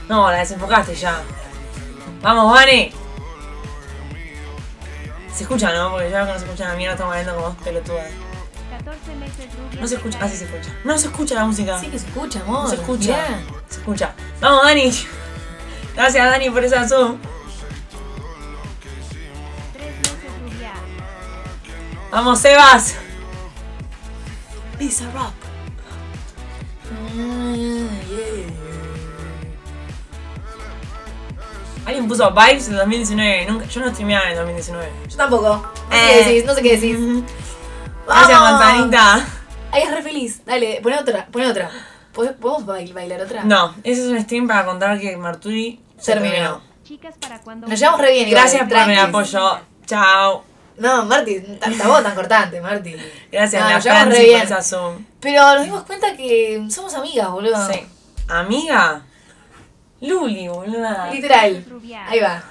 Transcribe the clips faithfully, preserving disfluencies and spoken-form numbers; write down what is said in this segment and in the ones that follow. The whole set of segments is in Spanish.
No, la desenfocaste ya. Vamos, Vane. Se escucha, ¿no? Porque ya que no se escucha la mierda estamos hablando como dos pelotudas. catorce meses rubia. No se escucha. Ah, sí se escucha. No se escucha la música. Sí que se escucha, amor. No se escucha. Mirá. Se escucha. Vamos, Dani. Gracias, Dani, por esa sub. tres meses rubia. Vamos, Sebas. Pizza Rock. Alguien puso Vibes en dos mil diecinueve. Nunca, yo no streameaba en el dos mil diecinueve. Yo tampoco. No sé Eh. qué decís, no sé qué decís. Gracias, ¡Vamos! manzanita. Ay, es re feliz. Dale, poné otra, poné otra. ¿Pod- ¿Podemos bail- bailar otra? No, ese es un stream para contar que Marturi se Terminó. terminó. Chicas, ¿para cuándo? Nos llevamos re bien, igual, Gracias por el tranquis. apoyo. Chao. No, Marti, tanta voz tan cortante, Marti. Gracias, No, la nos llevamos re Franci, por bien. esa Zoom. Pero nos dimos cuenta que somos amigas, boludo. Sí. Amiga. Luli, boluda. Literal. Rubia. Ahí va.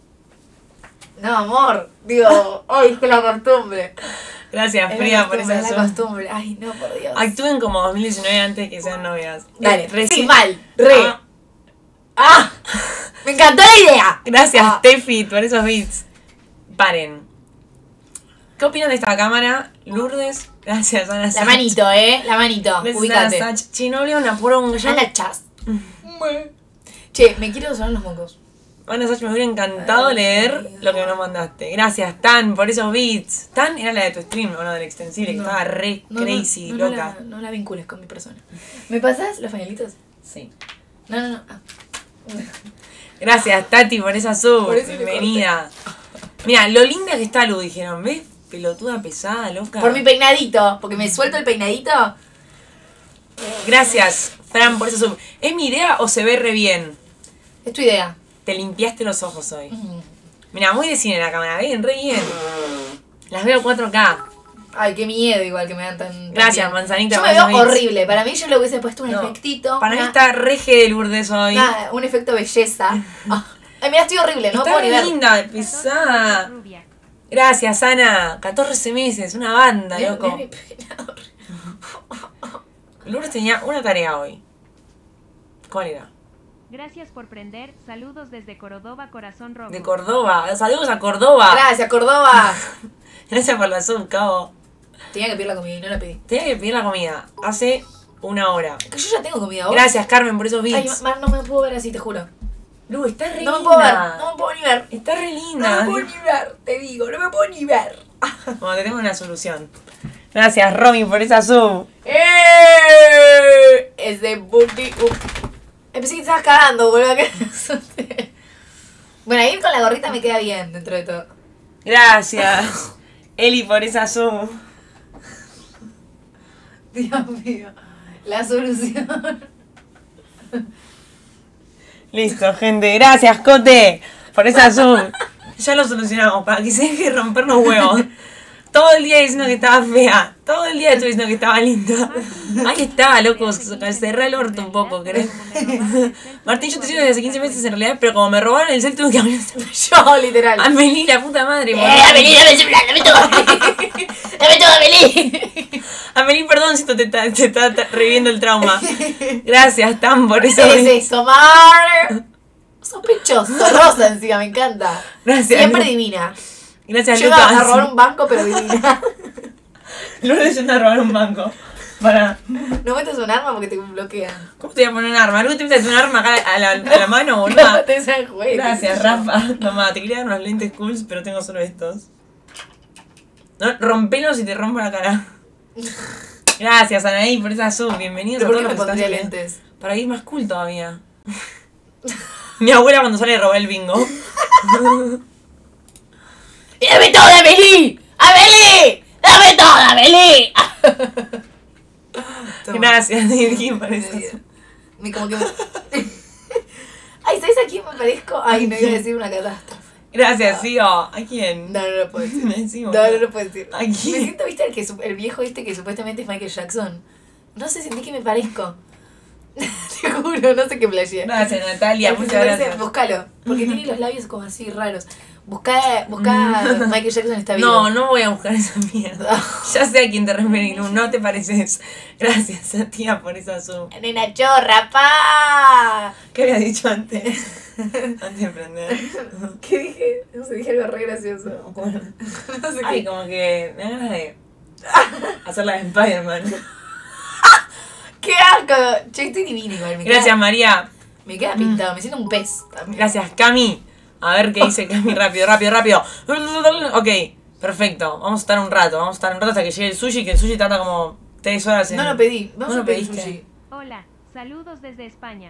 No, amor. Digo, ay, es que la costumbre. Gracias, Es Frida, la por costumbre, esa es la Zoom. costumbre. Ay, no, por Dios. Actúen como dos mil diecinueve antes que sean novias. Dale, Eh, sí, recién- mal. Re. Ah, ¡Ah! ¡Me encantó la idea! gracias, Ah. Tefi, por esos beats. Paren. ¿Qué opinan de esta cámara? Lourdes, gracias, Ana La Sach. manito, eh. La manito. Gracias, Ubícate. Ana Sach. Che, no hablé una poronga. Ya- Ana Chas. Che, me quiero sonar los mocos. Ana Sach, me hubiera encantado Ay, leer Dios. lo que nos mandaste. Gracias, Tan, por esos beats. Tan era la de tu stream, o no, del extensible, que No. estaba re No, crazy, no, no, loca. No la, no la vincules con mi persona. ¿Me pasás los pañuelitos? Sí. No, no, no. Ah. Gracias, Tati, por esa sub. Por eso le Bienvenida. Mira, lo linda que está Lu, dijeron. ¿Ves? Pelotuda pesada, loca. Por mi peinadito. Porque me suelto el peinadito. Gracias, Fran, por esa sub. ¿Es mi idea o se ve re bien? Es tu idea. Te limpiaste los ojos hoy. Mm. Mira, muy de cine la cámara. Bien, re bien. Las veo cuatro K. Ay, qué miedo igual que me dan tan... Gracias, tan bien. manzanita, Yo por me esos veo beats. horrible. Para mí yo le hubiese puesto un No, efectito. Para mí una- está reje de Lourdes hoy. Nada, un efecto belleza. Ah. Ay, mira, estoy horrible, no Está puedo ni re ver. linda, pesada. Rubia. Gracias, Ana. catorce meses, una banda, Mirá- loco. mirá mi peinado. Lourdes tenía una tarea hoy. ¿Cuál era? Gracias por prender. Saludos desde Córdoba, corazón rojo. De Córdoba. Saludos a Córdoba. Gracias, Córdoba. Gracias por la sub, cabo. Tenía que pedir la comida y no la pedí. Tenía que pedir la comida hace una hora. Que yo ya tengo comida. ¿vos? Gracias, Carmen, por esos Ay, beats. Mar, no me puedo ver así, te juro. Lu, está re No me linda. puedo ver, no me puedo ni ver. Está re No linda. me puedo ni ver, te digo, no me puedo ni ver. Bueno, tenemos una solución. Gracias, Romy, por esa sub. ¡Eh! Ese booty. Uh. Pensé que te estabas cagando, boludo. Que me asusté. Bueno, ahí con la gorrita me queda bien dentro de todo. Gracias, Eli, por esa sub. Dios mío. La solución. Listo, gente. Gracias, Cote, por esa sub. Ya lo solucionamos, para que se deje de romper los huevos. Todo el día diciendo que estaba fea. Todo el día estuve diciendo que estaba linda. Ahí está, loco. Cerré el orto un poco, ¿querés? Martín, yo te sigo desde hace quince meses en realidad, pero como me robaron el cel tuve que abrir. Yo, literal. Amelie, la puta madre. ¡Eh, Amelie, dame el celular! ¡Dame todo! ¡Dame todo, Amelie! Amelie, perdón si te está, te está reviviendo el trauma. Gracias, Tan, por eso. ¿Qué es eso, Mar? Sospechoso, rosa encima, me encanta. Gracias, Siempre Lu- divina. Gracias, Llega Lucas. a robar un banco, pero divina. Lourdes yendo a robar un banco. Para. No metas un arma porque te bloquean. ¿Cómo te voy a poner un arma? ¿Nunca te metes un arma acá a la, a la mano, boluda? No te seas juez. Gracias, Rafa. Toma, te quería dar unos lentes cool, pero tengo solo estos. No, rompelos y te rompo la cara. Gracias, Anaí, por esa sub. Bienvenidos ¿Pero a por todos qué los me que pondría están lentes? para ir más cool todavía. Mi abuela cuando sale robó el bingo. ¡Dame todo, Amelie! ¡Amelie! ¡Dame todo, Amelie! Gracias, Dirkin, por eso. Me como que me... Ay, ¿sabes a quién me parezco? Ay, no iba a decir una catástrofe. Gracias, Sio. ¿A quién? No, no lo puedo decir. Me decimos. No, no lo puedo decir. ¿A Me quién? siento, ¿viste? El, que, su- el viejo este que supuestamente es Michael Jackson. No sé, sentí que me parezco. Te juro, no sé qué playera. Gracias, Natalia. Ay, que Muchas se parece- gracias. Búscalo, porque tiene los labios como así raros. Buscá, buscá Michael Jackson está vivo. No, no voy a buscar esa mierda. Ya sé a quién te referís, Lu, no te pareces. Gracias a tía por esa sub. Nena chorra, pa. ¿Qué habías dicho antes? Antes de prender. ¿Qué dije? No sé, dije algo re gracioso. Bueno. No sé Ay, qué. como que me da ganas de hacer la de Spider-Man. ¡Qué asco! Che, estoy divina igual. Me Gracias, queda, María. me queda pintado, me siento un pez también. Gracias, Cami. A ver qué dice Cami, rápido, rápido, rápido. Ok, perfecto. Vamos a estar un rato, vamos a estar un rato hasta que llegue el sushi, que el sushi tarda como tres horas en... No lo pedí, vamos ¿No lo a pedir pediste? sushi. Hola, saludos desde España.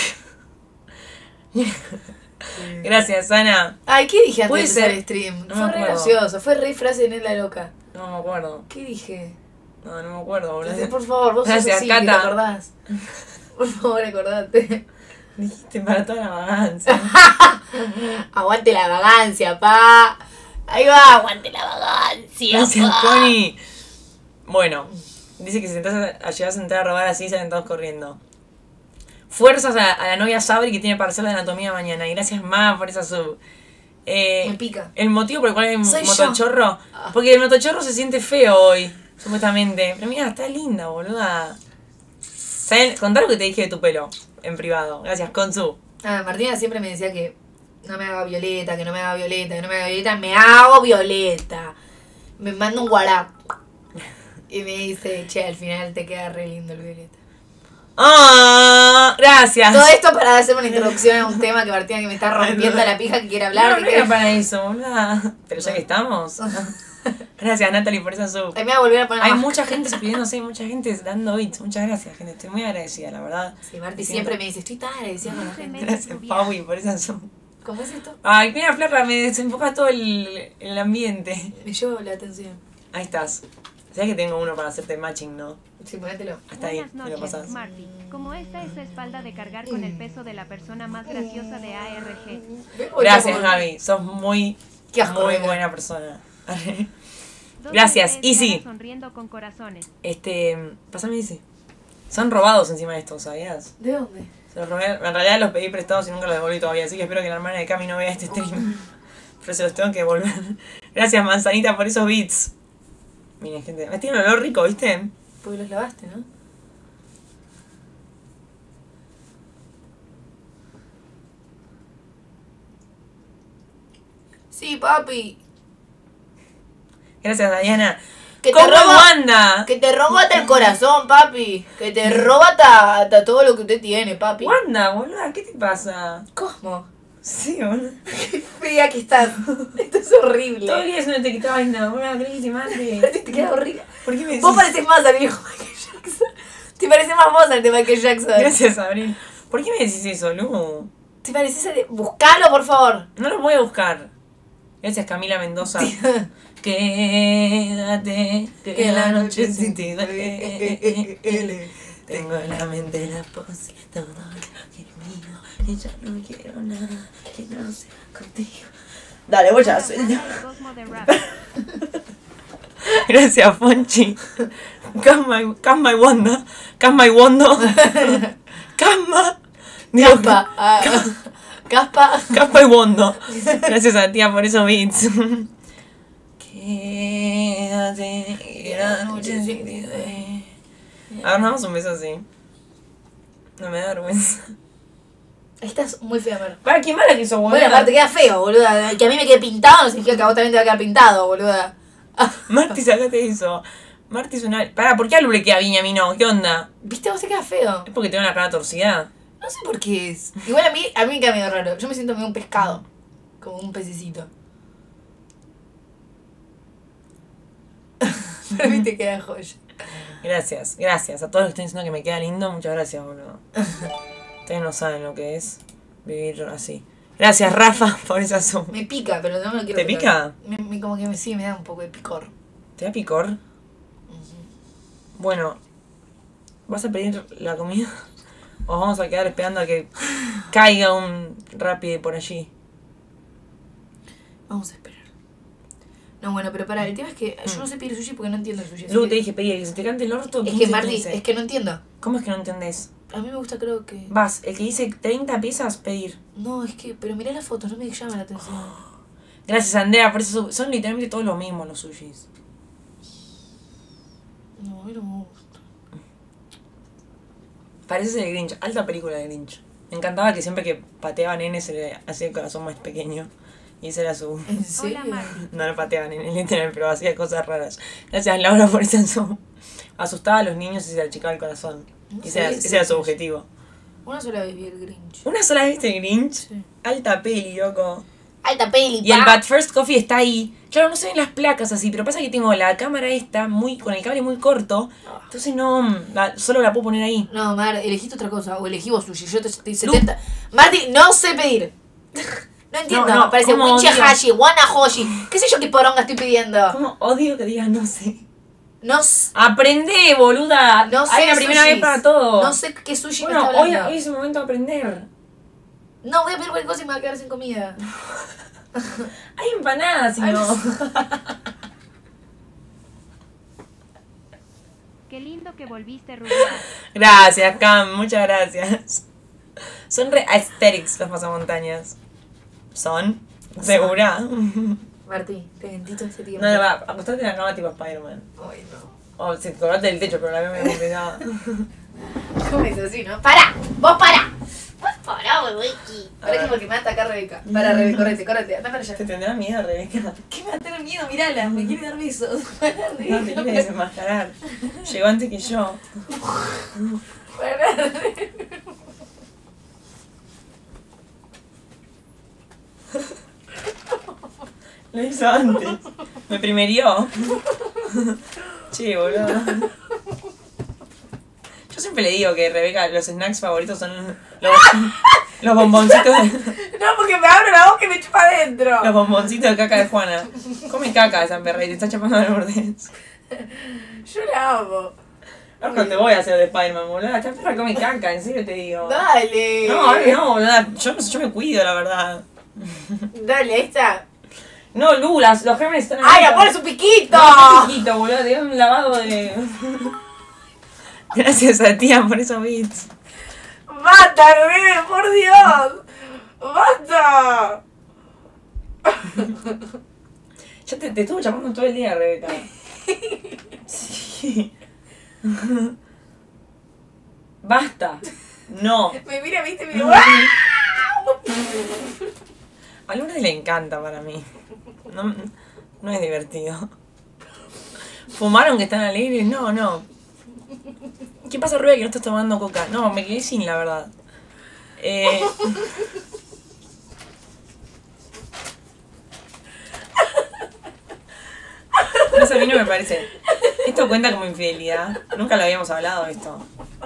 Gracias, Ana. Ay, ¿qué dije antes Puede de empezar ser. el stream? No fue me re acuerdo. gracioso, fue re frase de la loca. No me acuerdo. ¿Qué dije? No, no me acuerdo, boludo. Por favor, vos sos Gracias, así, ¿te Cata. acordás? Por favor, acordate. Dijiste para toda la vagancia. Aguante la vagancia, pa. Ahí va, aguante la vagancia, Gracias, pa. Connie. Bueno, dice que si entras a, llegas a entrar a robar así, salen todos corriendo. Fuerzas a, a la novia Sabri que tiene parcial de anatomía mañana. Y gracias, Ma, por esa sub. Eh, Me pica. El motivo por el cual hay un Soy yo. motochorro. Ah. Porque el motochorro se siente feo hoy, supuestamente. Pero mira, está linda, boluda. ¿Saben? Contar lo que te dije de tu pelo en privado. Gracias, Consu. Ah, Martina siempre me decía que no me haga violeta, que no me haga violeta, que no me haga violeta. Me hago violeta. Me manda un WhatsApp. Y me dice, che, al final te queda re lindo el violeta. ¡Ah! Gracias. Todo esto para hacer una introducción a un tema que Martina que me está rompiendo la pija que quiere hablar. No, que no quiere- era para eso, boluda. Pero ya que estamos. Gracias, Natalie, por esa sub. Ay, me voy a volver a poner Hay la mucha gente suscribiéndose, mucha gente dando bits. Muchas gracias, gente. Estoy muy agradecida, la verdad. Sí, Marti Siempre- siempre me dice, estoy tan agradecida con la gente. Gracias, Paui, por esa sub. ¿Cómo es esto? Ay, mira, Flarra, me desenfoca todo el, el ambiente. Me llevo la atención. Ahí estás. ¿Sabes que tengo uno para hacerte matching, no? Sí, ponételo. Hasta ahí, Buenas me lo noches, pasás. Marty. Como esta es la espalda de cargar con el peso de la persona más graciosa de A R G. Gracias, Gaby. Sos muy, Qué asco, muy venga. buena persona. Dos Gracias, mujeres Easy. caras sonriendo con corazones. Este, pásame ese. Son robados encima de estos, ¿sabías? ¿De dónde? Se los robé, en realidad los pedí prestados y nunca los devolví todavía, así que espero que la hermana de Cami no vea este stream. Pero se los tengo que devolver. Gracias, Manzanita, por esos beats. Miren, gente, me tiene un olor rico, ¿viste? Porque los lavaste, ¿no? Sí, papi. Gracias, Diana. Que te ¿Cómo roba- Wanda? Que te roba hasta el corazón, papi. Que te roba hasta, hasta todo lo que usted tiene, papi. Wanda, boluda, ¿qué te pasa? ¿Cómo? Sí, boluda. Qué fea que estás. Esto es horrible. Todo el día no te quitabas nada, boluda, ¿querés que te mate? Te queda horrible. ¿Por qué me decís? Vos pareces más al viejo Michael Jackson. Te pareces más vos al de Michael Jackson. Gracias, Abril. ¿Por qué me decís eso, Lu? Te pareces al de... Buscalo, por favor. No lo voy a buscar. Gracias, Camila Mendoza. Quédate, que la noche sin ti duele. Tengo en la mente la pos, todo lo que es mío. Y ya no quiero nada que no sea contigo. Dale, voy a hacer. El Cosmo de Rap. Gracias, Fonchi. Casma, Casma y Wanda. Casma y Wondo. Casma. Digo, Caspa. ah, Caspa. Caspa y Wondo. Gracias a tía por esos beats. Quédate, que la noche sin ti duele. A ver, nos damos un beso así. No me da vergüenza. Estás muy fea, Mar. Para, qué mala que sos, boluda. Bueno, aparte queda feo, boluda. Que a mí me quede pintado no significa que a vos también te va a quedar pintado, boluda. Marti, sacate eso. Marti es una... Pará, ¿por qué a Lu le queda bien y a mí no? ¿Qué onda? ¿Viste? A vos te queda feo. ¿Es porque tengo la cara torcida? No sé por qué es. Igual a mí, a mí me queda medio raro. Yo me siento medio un pescado. Como un pececito. Pero a mí te queda joya. Gracias, gracias. A todos los que están diciendo que me queda lindo, muchas gracias, boludo. Ustedes no saben lo que es vivir así. Gracias, Rafa, por esa suma. Me pica, pero no me lo quiero ¿Te picar. pica? Me, me- como que me, sí, me da un poco de picor. ¿Te da picor? Bueno, ¿vas a pedir la comida? ¿O vamos a quedar esperando a que caiga un rápido por allí? Vamos a esperar. No, bueno, pero pará, el tema es que yo no sé pedir sushi porque no entiendo el sushi. así Luego que- te dije, pedí que se te cante el orto. Es quince, que, Marty, quince. es que no entiendo. ¿Cómo es que no entendés? A mí me gusta, creo que... Vas, el que dice treinta piezas, pedir. No, es que... Pero mirá las fotos, no me llama la atención. Gracias, Andrea, por eso son literalmente todos los mismos los sushis. No, a mí no me gusta. Parece el Grinch, alta película de Grinch. Me encantaba que siempre que pateaba a nene se le hacía el corazón más pequeño. Y ese era su... ¿En serio? Hola, Marty. No lo pateaba a nene, literal, pero hacía cosas raras. Gracias, Laura, por ese su... Asustaba a los niños y se le achicaba el corazón. No Y ese sé, era, sí, ese era su sí. objetivo. Una sola vez vi el Grinch. ¿Una sola vez viste el Grinch? Sí. Alta peli, loco. Alta peli, Y el But First Coffee está ahí. Claro, no se ven las placas así, pero pasa que tengo la cámara esta muy con el cable muy corto. Entonces no, la- solo la puedo poner ahí. No, Mar, elegiste otra cosa. O elegí vos sushi. Yo te estoy setenta. Marti, no sé pedir. No entiendo. No, no, Parece ¿cómo Winche odio? Hashi, Wana Hoshi. ¿Qué sé yo qué poronga estoy pidiendo? Como odio que digas no sé. No, s- Aprende, boluda. no sé. Hay la primera sushis. vez para todo. No sé qué sushi Bueno, me está hoy, hablando. hoy es el momento de aprender. No, voy a pedir cualquier cosa y me voy a quedar sin comida. Hay empanadas, si Ay, no. Qué lindo que volviste, Rubia. Gracias, Cam, muchas gracias. Son re aesthetics los pasamontañas. ¿Son? ¿Segura? No, Marti, te mentí todo este tiempo. no, va, acostate en la cama tipo Spider-Man. Ay, no. O si colgate del techo, pero la veo medio complicada. ¿Cómo es así, no? ¡Para! ¡Vos para! ¡Vos para, Rebequi! Pará que porque me va a atacar Rebeca. Para, Rebeca, correte, correte. Anda para allá. Te tendrá miedo, Rebeca. ¿Qué me va a tener miedo? Mirala, me quiere dar besos. Para, No te Rebeca. quieres desenmascarar. Llegó antes que yo. Para, Rebeca. Lo hizo antes. Me primerió. Che, boludo. Yo siempre le digo que Rebeca, los snacks favoritos son los, los bomboncitos de, No, porque me abro la boca y me chupa adentro. los bomboncitos de caca de Juana. Come caca esa perra y te está chapando los bordes. Yo la amo. No, no te voy a hacer de Spider-Man, boludo. Esta perra come caca, en serio te digo. Dale. No, ay, no, boludo. Yo, no sé, yo me cuido, la verdad. Dale, ahí está. No, Lulas, los gérmenes están ¡Ay, ahí. amor, es un piquito! No, chiquito, boludo, te dio un lavado de... Gracias a tía por esos beats. ¡Basta, Rebe, por Dios! ¡Basta! Ya te, te estuve llamando todo el día, Rebeca. Sí. Basta. No. Me mira, viste, me mira. A Lourdes le encanta para mí. No, no es divertido. ¿Fumaron que están alegres? No, no. ¿Qué pasa, Rebeca, que no estás tomando coca? No, me quedé sin, la verdad. Eh... No sé, a mí no me parece. Esto cuenta como infidelidad. Nunca lo habíamos hablado esto.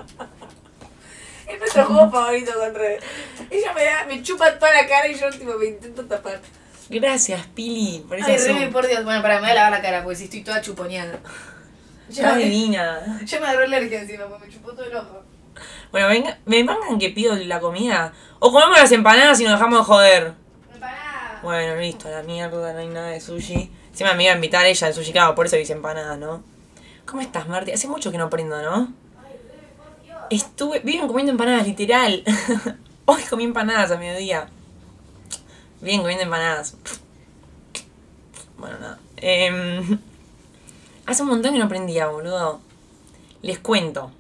Es nuestro juego favorito con Rebe. Ella me da, me chupa toda la cara y yo tipo me intento tapar. Gracias, Pili, por esa Ay, sub. Rebe, por Dios. Bueno, para, me voy a lavar la cara porque si estoy toda chuponeada. Está Ya, divina. ya me agarró alergia encima porque me chupó todo el ojo. Bueno, venga, me mangan que pido la comida. O comemos las empanadas y nos dejamos de joder. Empanada. Bueno, listo, a la mierda, no hay nada de sushi. Encima me iba a invitar ella al sushi, claro, por eso dice empanadas, ¿no? ¿Cómo estás, Marti? Hace mucho que no aprendo, ¿no? Estuve, viven comiendo empanadas, literal. Hoy comí empanadas a mediodía. Viven comiendo empanadas. Bueno, nada. Eh, hace un montón que no aprendía, boludo. Les cuento.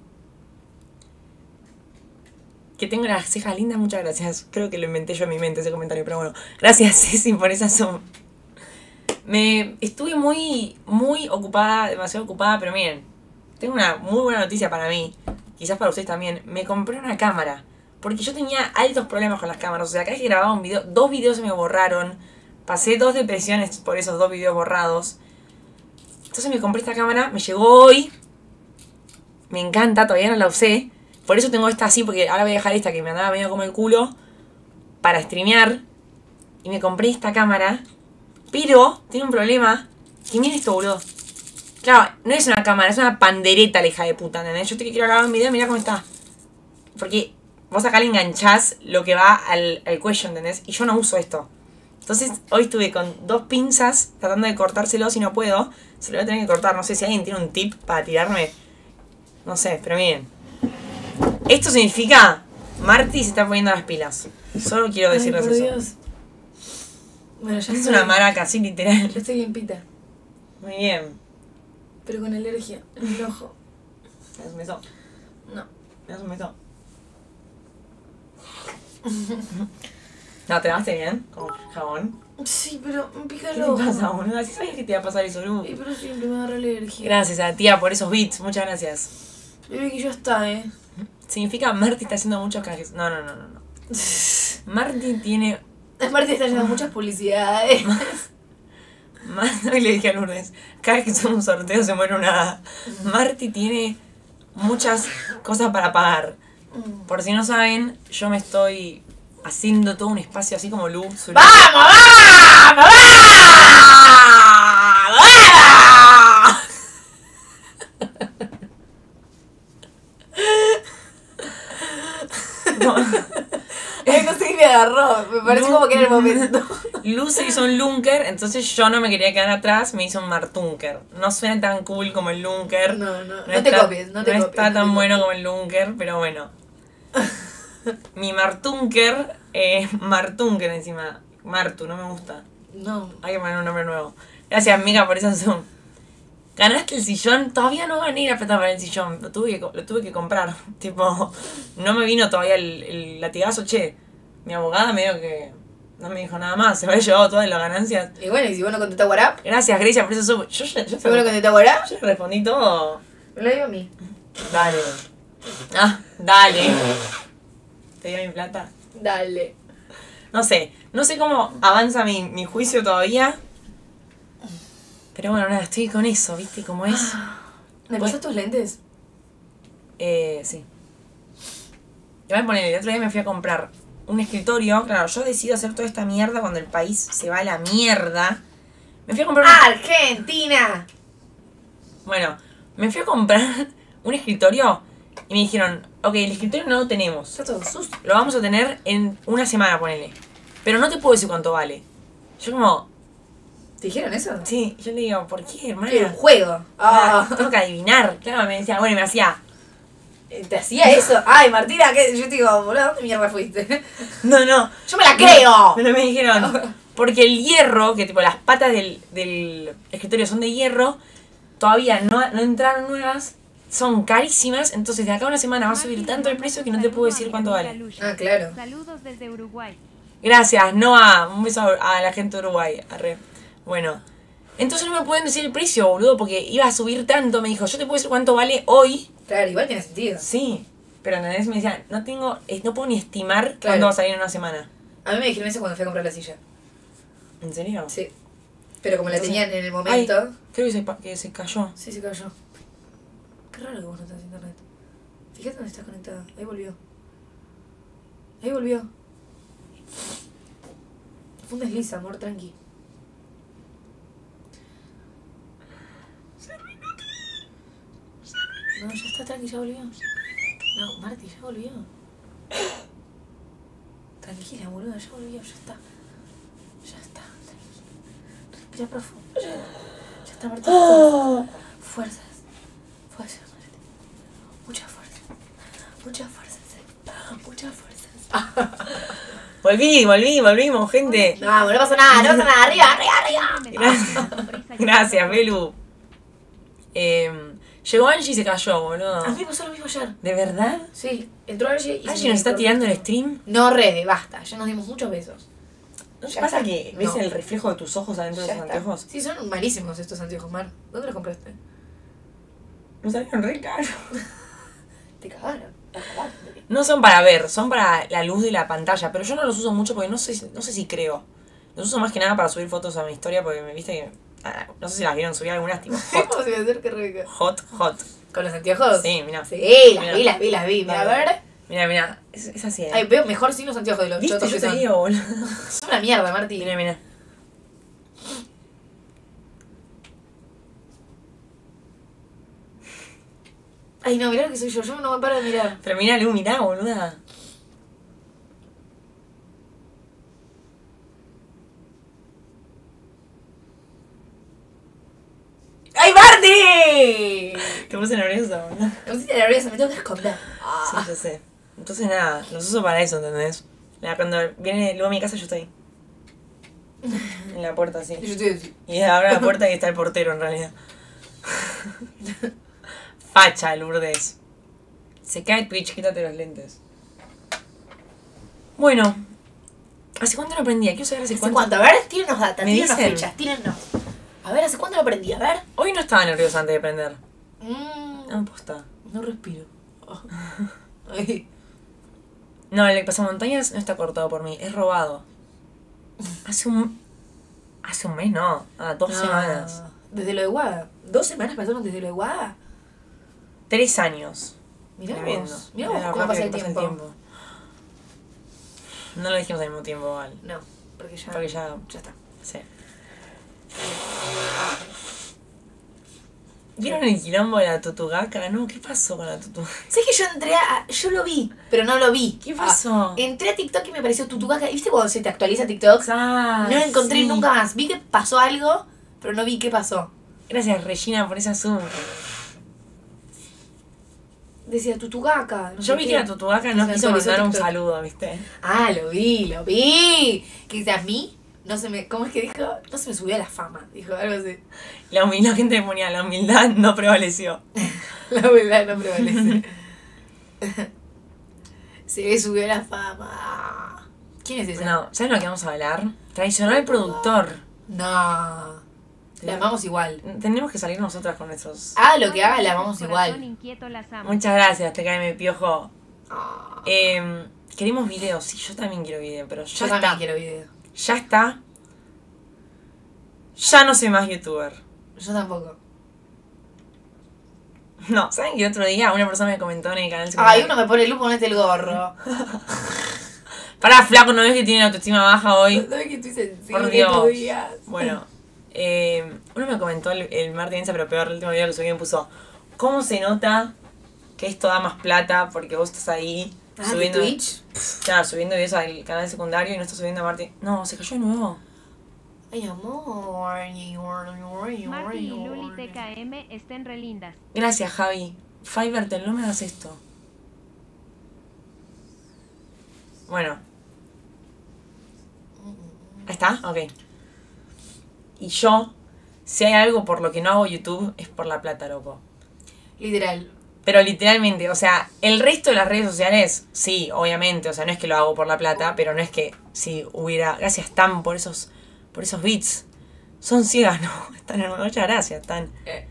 Que tengo las cejas lindas, muchas gracias. Creo que lo inventé yo en mi mente ese comentario, pero bueno. Gracias, Ceci, por esa suma. Me estuve muy, muy ocupada, demasiado ocupada, pero miren, tengo una muy buena noticia para mí, quizás para ustedes también. Me compré una cámara, porque yo tenía altos problemas con las cámaras. O sea, cada vez que grababa un video, dos videos se me borraron, pasé dos depresiones por esos dos videos borrados. Entonces me compré esta cámara, me llegó hoy, me encanta, todavía no la usé. Por eso tengo esta así, porque ahora voy a dejar esta que me andaba medio como el culo para streamear. Y me compré esta cámara. Pero tiene un problema. Que miren esto, boludo. Claro, no es una cámara, es una pandereta la hija de puta, ¿entendés? Yo te quiero grabar un video, mirá cómo está. Porque vos acá le enganchás lo que va al, al cuello, ¿entendés? Y yo no uso esto. Entonces hoy estuve con dos pinzas tratando de cortárselo. Si no puedo, se lo voy a tener que cortar. No sé si alguien tiene un tip para tirarme. No sé, pero miren. Esto significa... Marty se está poniendo las pilas. Solo quiero decirles Ay, por eso. Dios. Bueno, ya Es estoy, una maraca, así literal. ya estoy limpita. Muy bien. Pero con alergia en el ojo. ¿Me das un beso? No. ¿Me das un beso? No, ¿te lavaste bien? Con jabón. Sí, pero me pica ¿Qué el te ojo. pasa, boludo? Así sabías que te iba a pasar eso, Lu. Y pero siempre me agarra alergia. Gracias a la tía por esos beats, muchas gracias. Bebé, que ya está, eh. Significa Marty está haciendo muchos canjes. No, no, no, no, no. Marty tiene... Aparte está haciendo muchas publicidades. Mar- Hoy le dije a Lourdes, cada vez que hacemos un sorteo se muere una hada. Marty tiene muchas cosas para pagar. Por si no saben, yo me estoy haciendo todo un espacio así como Lu. su- ¡Vamos, vamos, vamos! Eh, no sé qué me agarró. Me parece Lu- como que era el momento. Lu se hizo un lunker, entonces yo no me quería quedar atrás, me hizo un martunker. No suena tan cool como el lunker. No, no, no te está- copies, no te copies. está no tan te bueno como el lunker, pero bueno. Mi martunker, eh, martunker encima. Martu, no me gusta. copies. No. Hay que poner un nombre nuevo. Gracias, Mica, por esa Zoom. ¿Ganaste el sillón? Todavía no gané la plata para el sillón. Lo tuve que, co- lo tuve que comprar. Tipo, no me vino todavía el, el latigazo. Che, mi abogada me dijo que no me dijo nada más. Se me había llevado todas las ganancias. Y bueno, y si vos no contestás WhatsApp, Gracias, Grecia, por esa Zoom. Yo, ya- yo, si vos no contestás WhatsApp, yo le respondí todo. me lo digo a mí. Dale. Ah, dale. ¿Te dio mi plata? Dale. No sé. No sé cómo avanza mi, mi juicio todavía. Pero bueno, nada, estoy con eso, ¿viste? Cómo es. ¿Me Bueno. pasas tus lentes? Eh, sí. Te voy a poner, el otro día me fui a comprar un escritorio. Claro, yo decido hacer toda esta mierda cuando el país se va a la mierda. Me fui a comprar un... ¡Argentina! Bueno, me fui a comprar un escritorio y me dijeron, ok, el escritorio no lo tenemos. Está todo sucio. Lo vamos a tener en una semana, ponele. Pero no te puedo decir cuánto vale. Yo como, ¿Te dijeron eso? sí, yo le digo, ¿por qué, hermana? Era un juego. Ah, Ah. tengo que adivinar. Claro, me decía, bueno, y me hacía, ¿Te hacía eso? Ay, Martina, ¿qué? Yo te digo, boludo, ¿a ¿dónde mierda fuiste? no, no. ¡Yo me la creo! Pero me dijeron, porque el hierro, que tipo las patas del, del escritorio son de hierro, todavía no, no entraron nuevas, son carísimas, entonces de acá a una semana va a subir tanto el precio que no te puedo decir cuánto vale. Ah, claro. Saludos desde Uruguay. Gracias, Noah, un beso a, a la gente de Uruguay. Arre. Bueno, entonces no me pueden decir el precio, boludo, porque iba a subir tanto, me dijo, yo te puedo decir cuánto vale hoy. Claro, igual tiene sentido. Sí, pero ¿entendés? Me decía, no tengo, eh, no puedo ni estimar Claro. cuándo va a salir en una semana. A mí me dijeron eso cuando fui a comprar la silla. ¿En serio? Sí. Pero como la Entonces- tenían en el Ay, momento... creo que se, pa- que se cayó. Sí, se cayó. Qué raro que vos no tenés internet. Fíjate dónde estás conectada. Ahí volvió. Ahí volvió. Fue un desliz, amor, tranqui. No, ya está, tranqui, ya volvió. No, Marti, ya volvió. Tranquila, boludo, ya volvió, ya está. Ya está. Respira profundo. Ya, ya está, Marti. Fuerzas. Fuerzas, Marti. Mucha fuerza. Muchas fuerzas. Muchas fuerzas. Volví, volví, volvimos, gente. No, no pasa nada, no pasa nada. Arriba, arriba, arriba. Gracias, Gracias, Belu. Eh, llegó Angie y se cayó, boludo. A mí me pasó lo mismo ayer. ¿De verdad? Sí, entró Angie y... Angie nos está tirando el stream. No, re, basta. Ya nos dimos muchos besos. ¿No te Ya pasa está. que ves No. el reflejo de tus ojos adentro de Ya los está. anteojos? Sí, son malísimos estos anteojos, Mar. ¿Dónde los compraste? Me salieron re caros. Te cagaron. Te cagaron. No son para ver, son para la luz de la pantalla. Pero yo no los uso mucho porque no sé, si- no sé si creo. Los uso más que nada para subir fotos a mi historia porque me viste que... ah, no sé si las vieron, subí algunas tipo hot. ¿Cómo se me acerca Rebeca? Hot, hot. ¿Con los anteojos? Sí, mirá. Sí, las Mirá. vi, las vi, las vi. Mira, a ver. Mira, mira, es, es así, ¿eh? Ay, veo mejor sin los anteojos de los ¿Viste? chotos Yo que te son. digo, boludo. Son una mierda, Marti. Mira, mira. Ay, no, mirá lo que soy yo. Yo no me paro de mirar. Pero mira, Lu, mirá, boluda. ¡Ay, Marti! Te puse nerviosa, boludo. Me pusiste nerviosa, me tengo que esconder. Sí, yo sé. Entonces nada, los uso para eso, ¿entendés? Mira, cuando viene luego a mi casa yo estoy. En la puerta así. Y yo estoy así. Y abre la puerta y está el portero en realidad. Facha, Lourdes. Se cae Twitch, quítate los lentes. Bueno. ¿Hace cuánto lo aprendí? Quiero saber hace ¿Hace cuánto. cuánto? A ver, tírenos data, ¿Me tírenos dicen? fechas, tírenos. A ver, ¿hace cuánto lo aprendí? A ver. Hoy no estaba nerviosa antes de prender. Mm, No, posta. no respiro. Oh. Ay. No, el pasamontañas no está cortado por mí, es robado. Hace un... Hace un mes, no. Ah, dos No, semanas. Desde lo de Guada. ¿Dos semanas pasaron desde lo de Guada? Tres años. Mirá Tremendo. vos, mirá Mirá vos lo cómo rápido pasa el que tiempo. No lo dijimos al mismo tiempo, igual. No, porque ya, Porque ya... ya está. Sí. ¿Vieron el quilombo de la tutugaca? No, ¿qué pasó con la tutugaca? ¿Sabes que yo entré a... Yo lo vi, pero no lo vi. ¿Qué pasó? Ah, entré a TikTok y me pareció Tutugaca. ¿Viste cuando se te actualiza TikTok? Ah, No lo encontré sí. nunca más. Vi que pasó algo, pero no vi qué pasó. Gracias, Regina, por esa Zoom. Decía Tutugaca. no Yo sé vi qué. que la tutugaca Se no me quiso actualizó mandar un TikTok. saludo, ¿viste? Ah, lo vi, lo vi. Que dice, a mí no se me... ¿Cómo es que dijo? No se me subió la fama. Dijo algo así. La humildad, la gente le ponía, la humildad no prevaleció. La verdad no prevalece. Se me subió la fama. ¿Quién es ese? No, ¿sabes lo que vamos a hablar? Traicionar al productor. No. La amamos igual. Tenemos que salir nosotras con nuestros... Haga lo que haga, la amamos Corazón igual. inquieto las amo. Muchas gracias, te cae mi piojo. Ah, Eh, queremos videos, sí, yo también quiero video, pero ya yo también está. quiero video. Ya está. Ya no soy más youtuber. Yo tampoco. No, ¿saben que otro día una persona me comentó en el canal Ay, secundario? uno me pone luz, ponete el gorro. Pará, flaco, ¿no ves que tiene la autoestima baja hoy? ¿Sabes que estoy sensible Por Dios. estos días? Bueno, eh, uno me comentó el, el martes Insta, pero peor, el último video que subí me puso: ¿cómo se nota que esto da más plata? Porque vos estás ahí Ah, subiendo. ¿de Twitch? Claro, subiendo videos al canal secundario y no estás subiendo a Martín. No, se cayó de nuevo. Ay, amor. Marty y Luli T K M estén re lindas. Gracias, Javi. Fivertel, no me hagas esto. Bueno. ¿Ahí está? Ok. Y yo, si hay algo por lo que no hago YouTube, es por la plata, loco. Literal. Pero literalmente, o sea, el resto de las redes sociales, sí, obviamente, o sea, no es que lo hago por la plata, pero no es que si hubiera... Gracias, Tan, por esos, por esos beats. Son ciegas, ¿no? Están en... Muchas gracias, Tan.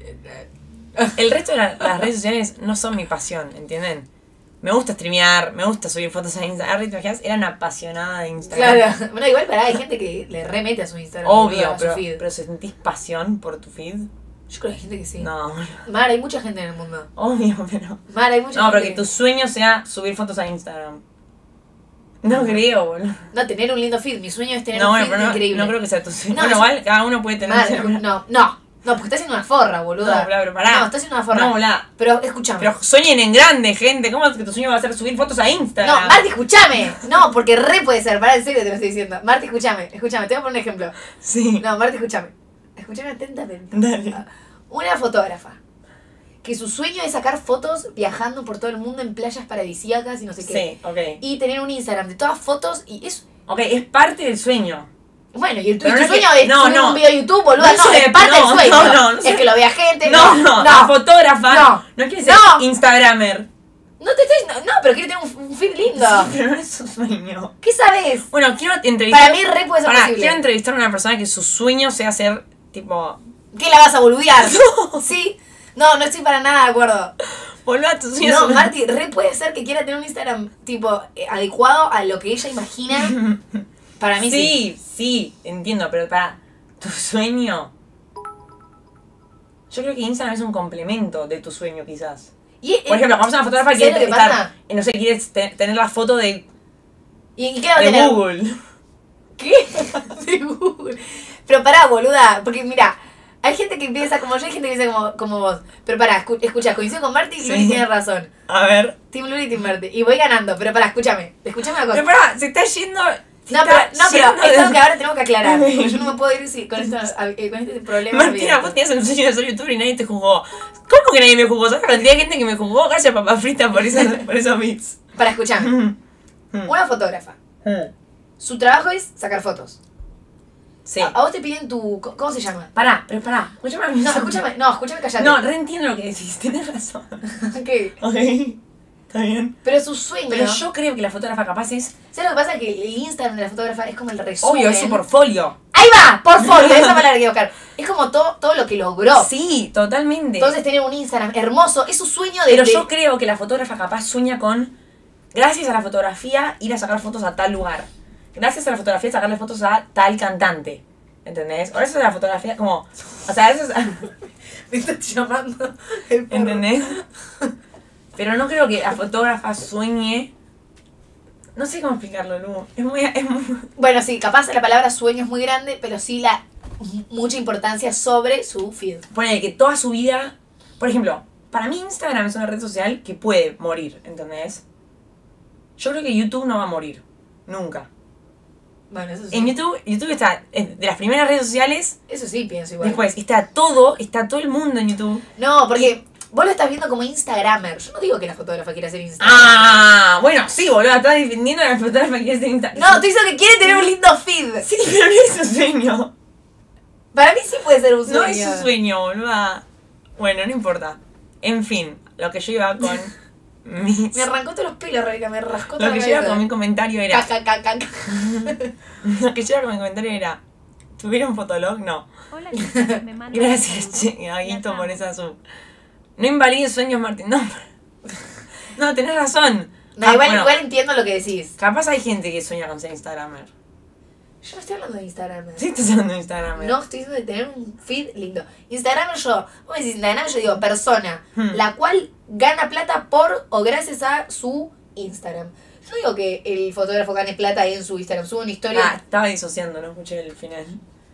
El resto de la- las redes sociales no son mi pasión, ¿entienden? Me gusta streamear, me gusta subir fotos a Instagram. ¿Te imaginas? Era una apasionada de Instagram. Claro. Bueno, igual pará, hay gente que le remete a su Instagram. Obvio, boluda, a su pero, feed. pero ¿sentís pasión por tu feed? Yo creo que hay gente que sí. No, Mar, hay mucha gente en el mundo. obvio, pero... Mar, hay mucha No, pero gente. que tu sueño sea subir fotos a Instagram. No creo, boludo. No, tener un lindo feed. Mi sueño es tener No, un bueno, feed pero no, increíble. no creo que sea tu sueño. No, Bueno, es- igual cada uno puede tener Mar, un sueño. no, no. No, porque está haciendo una forra, boluda. No, boluda, pero pará. No, está haciendo una forra. No, boluda. Pero escúchame. Pero sueñen en grande, gente. ¿Cómo es que tu sueño va a ser subir fotos a Instagram? No, Marti, escúchame. No, porque re puede ser. Pará, en serio te lo estoy diciendo. Marti, escúchame. Escúchame, te voy a poner un ejemplo. Sí. No, Marti, escúchame. Escúchame atentamente. Dale. Una fotógrafa que su sueño es sacar fotos viajando por todo el mundo en playas paradisíacas y no sé qué. Sí, ok. Y tener un Instagram de todas fotos y es... Ok, es parte del sueño. Bueno, y el tu, Pero tu no es sueño que- es no, subir no. un video a YouTube, boluda. No No, se es le- parte no, del sueño. no, no, no es se- que lo vea gente. No, no, la fotógrafa No. no quiere ser No. Instagramer. No te estoy diciendo... No, pero quiere tener un, un feed lindo. Sí, pero no es su sueño. ¿Qué sabes? Bueno, quiero entrevistar... Para mí re puede ser Pará, posible. quiero entrevistar a una persona que su sueño sea ser, tipo... ¿Qué la vas a boludear? ¿Sí? No, no estoy para nada de acuerdo. Volver a tus sueños. No, Marti, re puede ser que quiera tener un Instagram tipo eh, adecuado a lo que ella imagina. Para mí sí. Sí, sí, entiendo, pero para tu sueño... Yo creo que Instagram es un complemento de tu sueño, quizás. Y, Por ejemplo, cuando una fotógrafa ¿sabes quiere lo que estar, pasa? eh, no sé, quiere te- tener la foto de, ¿Y, y qué va a de tener? Google. ¿Qué? De Google. Pero pará, boluda, porque mira, hay gente que piensa como yo, hay gente que piensa como, como vos. Pero pará, escu- escucha, coincido con Marti y Sí. Luli tiene razón. A ver. Team Luli y Team Marti. Y voy ganando, pero pará, escúchame. Escúchame una cosa. Pero pará, se está yendo... se No, está pero, no, pero yendo es de- algo que ahora tenemos que aclarar. Porque yo no me puedo ir si- con, esto, a- eh, con este problema. Martina, abierto. vos tenías el sueño de ser youtuber y nadie te jugó. ¿Cómo que nadie me jugó? ¿Sabes la cantidad de gente que me jugó? Gracias, papá frita, por, esas, por esos beats. Para escucharme. Una fotógrafa. Su trabajo es sacar fotos. Sí. A, a vos te piden tu... ¿Cómo se llama? Pará, pero pará. Escúchame a mí. No, escúchame, no, escúchame, callate. No, reentiendo lo que decís, tenés razón. ¿Qué? Ok, está bien. Pero su sueño... Pero yo creo que la fotógrafa capaz es... ¿Sabes lo que pasa? Que el Instagram de la fotógrafa es como el resumen. Obvio, es su portfolio. ¡Ahí va! Portfolio, esa palabra que quiero buscar. Es como todo, todo lo que logró. Sí, totalmente. Entonces tener un Instagram hermoso es su sueño de... Pero de- yo creo que la fotógrafa capaz sueña con, gracias a la fotografía, ir a sacar fotos a tal lugar. Gracias a la fotografía, sacarle fotos a tal cantante. ¿Entendés? O gracias a la fotografía, como... O sea, gracias a... Me estás llamando el perro. ¿Entendés? Pero no creo que la fotógrafa sueñe... No sé cómo explicarlo, Lu. Es muy... Es muy... Bueno, sí, capaz la palabra sueño es muy grande, pero sí la mucha importancia sobre su feed. Ponele que toda su vida... Por ejemplo, para mí Instagram es una red social que puede morir, ¿entendés? Yo creo que YouTube no va a morir. Nunca. Bueno, eso sí. En YouTube, YouTube está eh, de las primeras redes sociales. Eso sí pienso igual. Después está todo, está todo el mundo en YouTube. No, porque vos lo estás viendo como Instagramer. Yo no digo que la fotógrafa quiera ser Instagramer. Ah, bueno, sí, boludo, estás defendiendo a la fotógrafa que es de Instagram. No, te hizo que quiere tener un lindo feed. Sí, pero no es su sueño. Para mí sí puede ser un sueño. No es su sueño, boluda. Bueno, no importa. En fin, lo que yo iba con mis... Me arrancó todos los pelos, Rebeca, me rascó toda Lo que la yo iba cabeza. con mi comentario era... Ca, ca, ca, ca. Lo que yo iba con mi comentario era... ¿Tuvieron fotolog? No. Hola, chicos, me mandan Gracias, saludos. che, Las Aguito, amo. por esa sub. No invalides sueños, Martín. No, no tenés razón. No, Ah, igual, bueno, igual entiendo lo que decís. capaz hay gente que sueña con ser Instagramer. Yo no estoy hablando de Instagram. Sí, estás hablando de Instagramer. No, estoy diciendo de tener un feed lindo. Instagram yo, vos me decís Instagram, yo digo persona, Hmm. la cual gana plata por o gracias a su Instagram. Yo digo que el fotógrafo gane plata en su Instagram, sube una historia. Ah, estaba disociando, no escuché el final.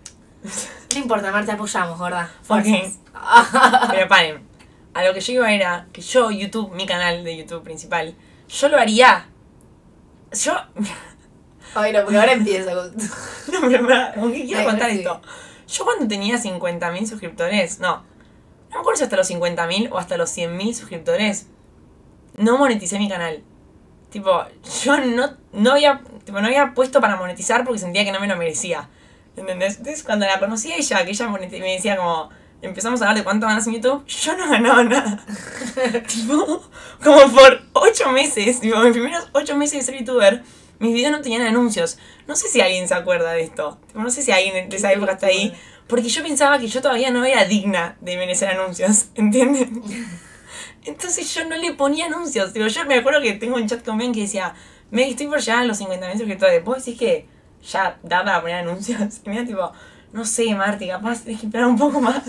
No importa, Marta, apoyamos, ¿verdad? Ok. Fuerzas. Pero paren. A lo que yo iba era que yo, YouTube, mi canal de YouTube principal, yo lo haría. Yo. Ay, no, porque ahora empiezo con... No, pero pará, ¿con qué quiero Ay, contar sí. esto? Yo cuando tenía cincuenta mil suscriptores, no. No me acuerdo si hasta los cincuenta mil o hasta los cien mil suscriptores, no moneticé mi canal. Tipo, yo no, no, había, tipo, no había puesto para monetizar porque sentía que no me lo merecía. ¿Entendés? Entonces cuando la conocí a ella, que ella monetiz- me decía como... Empezamos a hablar de cuánto ganas en YouTube, yo no ganaba nada. Tipo, como por ocho meses, tipo, mis primeros ocho meses de ser youtuber, mis videos no tenían anuncios. No sé si alguien se acuerda de esto. Tipo, no sé si alguien de esa época está ahí. Porque yo pensaba que yo todavía no era digna de merecer anuncios, ¿entienden? Entonces yo no le ponía anuncios. Tipo, yo me acuerdo que tengo un chat con Ben que decía, me estoy por llegar a los cincuenta mil suscriptores. ¿Vos decís que ya da para poner anuncios? Y me da tipo, no sé, Marti, capaz tenés que esperar un poco más.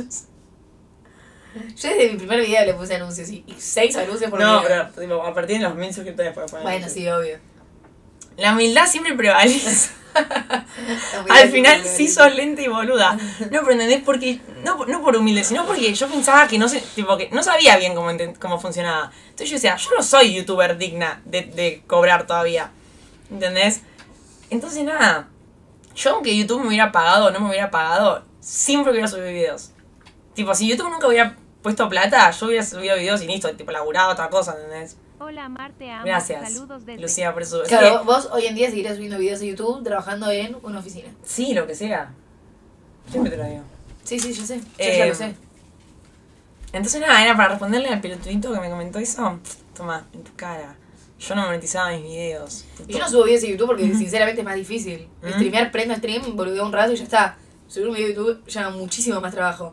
Yo desde mi primer video le puse anuncios y, y seis anuncios por No, video. pero tipo, a partir de los mil suscriptores puedes poner Bueno, anuncios. sí, obvio. La humildad siempre prevalece. No, Al final mira, sí sos lenta y boluda. No, pero ¿entendés? Porque, no, no por humilde, sino porque yo pensaba que no sé, tipo que no sabía bien cómo, enten- cómo funcionaba. Entonces yo decía, yo no soy youtuber digna de, de cobrar todavía. ¿Entendés? Entonces nada. Yo aunque YouTube me hubiera pagado o no me hubiera pagado, siempre hubiera subido videos. Tipo, si YouTube nunca hubiera puesto plata, yo hubiera subido videos y listo, tipo laburado otra cosa, ¿entendés? Hola, Mar, te amo. Gracias, Saludos desde... Lucía, por eso. Claro, Es que- vos hoy en día seguirás subiendo videos de YouTube trabajando en una oficina. sí, lo que sea. Siempre te lo digo. Sí, sí, yo sé. Yo Eh, ya lo sé. Entonces nada, era para responderle al pelotudito que me comentó eso. Toma, en tu cara. Yo no monetizaba mis videos. Y yo no subo videos de YouTube porque sinceramente es más difícil. ¿Mm? Streamear, prendo stream, boludeo un rato y ya está. Subir un video de YouTube lleva muchísimo más trabajo.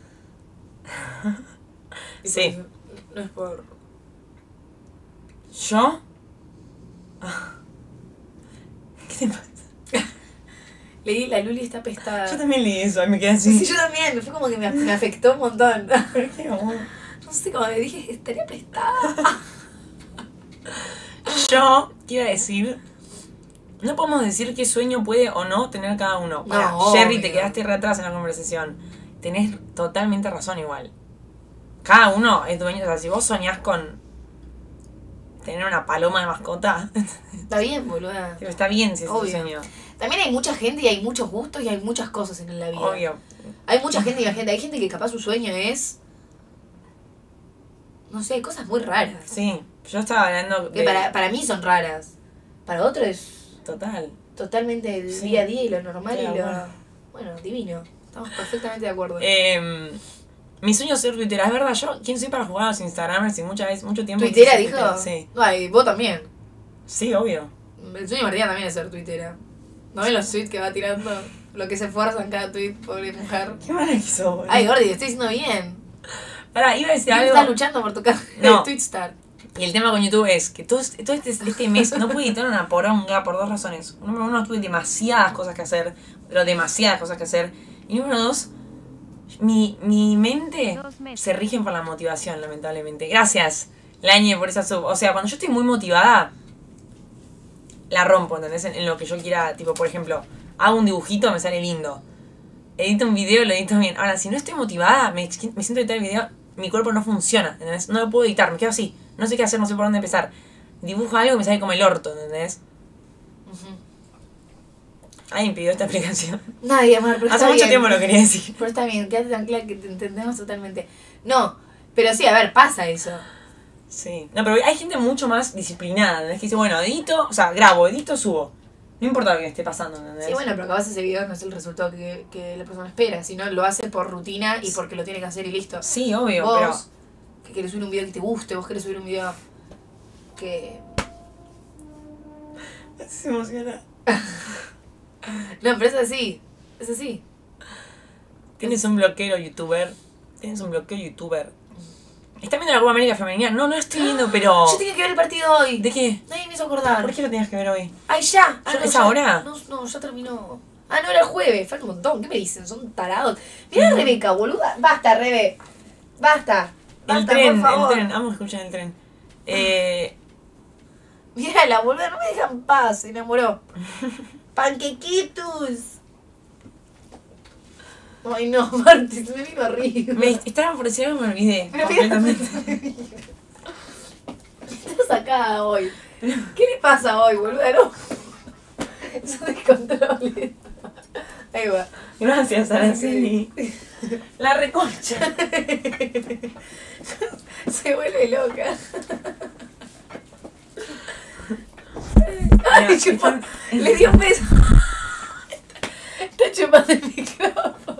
Y Sí. por eso, no es por... ¿Yo? Ah. ¿Qué te pasa? Leí, la Luli está pestada. Yo también leí eso y me quedé así. Sí, yo también. Me fue como que me, me afectó un montón. ¿Pero qué, amor? No sé, como me dije, estaría pestada. Yo te iba a decir... No podemos decir qué sueño puede o no tener cada uno. Pará, No, Jerry, te obvio. quedaste re atrás en la conversación. Tenés totalmente razón igual. Cada uno es dueño. O sea, si vos soñás con tener una paloma de mascota, Está bien, boluda. tipo, está bien si es tu Obvio. sueño. También hay mucha gente y hay muchos gustos y hay muchas cosas en la vida. Obvio. Hay mucha gente y la gente. Hay gente que capaz su sueño es... No sé, cosas muy raras. Sí, yo estaba hablando Que de... para, para mí son raras. Para otros es Total. totalmente el Sí. día a día y lo normal Estoy y de lo... acuerdo. Bueno, divino. Estamos perfectamente de acuerdo. Eh, mi sueño es ser tuitera. Es verdad, yo, ¿quién soy para jugar a los Instagramers y muchas veces, mucho tiempo... ¿Tuitera quise ser dijo? tuitera, sí. Ay, vos también. Sí, obvio. El sueño de Martina también es ser tuitera. ¿No ven los tweets que va tirando? Lo que se esfuerzan cada tweet, pobre mujer. Qué mala que sos, boludo. Ay, Gordi, estoy diciendo bien. Pará, iba a decir algo... Estás luchando por tu carrera No. de Twitstar. Y el tema con YouTube es que todo, todo este, este mes no pude editar una poronga por dos razones. Número uno, tuve demasiadas cosas que hacer, pero demasiadas cosas que hacer. Y número dos, mi, mi mente se rige por la motivación, lamentablemente. Gracias, Lañe, por esa sub. O sea, cuando yo estoy muy motivada, la rompo, ¿entendés? En, en lo que yo quiera, tipo, por ejemplo, hago un dibujito, me sale lindo. Edito un video, lo edito bien. Ahora, si no estoy motivada, me, me siento a editar el video, mi cuerpo no funciona, ¿entendés? No lo puedo editar, me quedo así. No sé qué hacer, no sé por dónde empezar. Dibujo algo y me sale como el orto, ¿entendés? Uh-huh. Alguien pidió esta explicación. Nadie, Mar, pero Hace está mucho bien. tiempo lo quería decir. Pero está bien, quédate tranquila que te entendemos totalmente. No, pero sí, a ver, pasa eso. Sí. No, pero hay gente mucho más disciplinada, ¿entendés? Que dice, bueno, edito, o sea, grabo, edito, subo. No importa lo que esté pasando, ¿entendés? Sí, bueno, pero capaz ese video no es el resultado que, que la persona espera, sino lo hace por rutina y porque lo tiene que hacer y listo. Sí, obvio, Vos, pero... que querés subir un video que te guste, vos querés subir un video que... Se emociona. No, pero es así, es así. Tienes un bloqueo youtuber. Tienes un bloqueo youtuber. ¿Estás viendo la Copa América Femenina? No, no estoy viendo, pero... Yo tenía que ver el partido hoy. ¿De qué? Nadie me hizo acordar. ¿Por qué lo tenías que ver hoy? ¡Ay, ya! Ah, ¿Es ya. ahora? No, no, ya terminó. Ah, no, era el jueves. Falta un montón. ¿Qué me dicen? Son tarados. Mirá a Rebeca, boluda. Basta, Rebe. Basta. El Basta, tren, por favor. el tren. Vamos a escuchar el tren. Eh... Mírala, boluda. No me dejan paz. Se enamoró. Panquequitos. Ay, no, Marti. Se me vino arriba. Me estaba por decir algo y me olvidé. Pero mira, Completamente. estás acá hoy. ¿Qué le pasa hoy, boluda? No. Es un descontrol. Ahí va. Gracias, Araceli. La reconcha. Se vuelve loca. Mira, Ay, chupó. Le dio un beso. Está chupando el micrófono.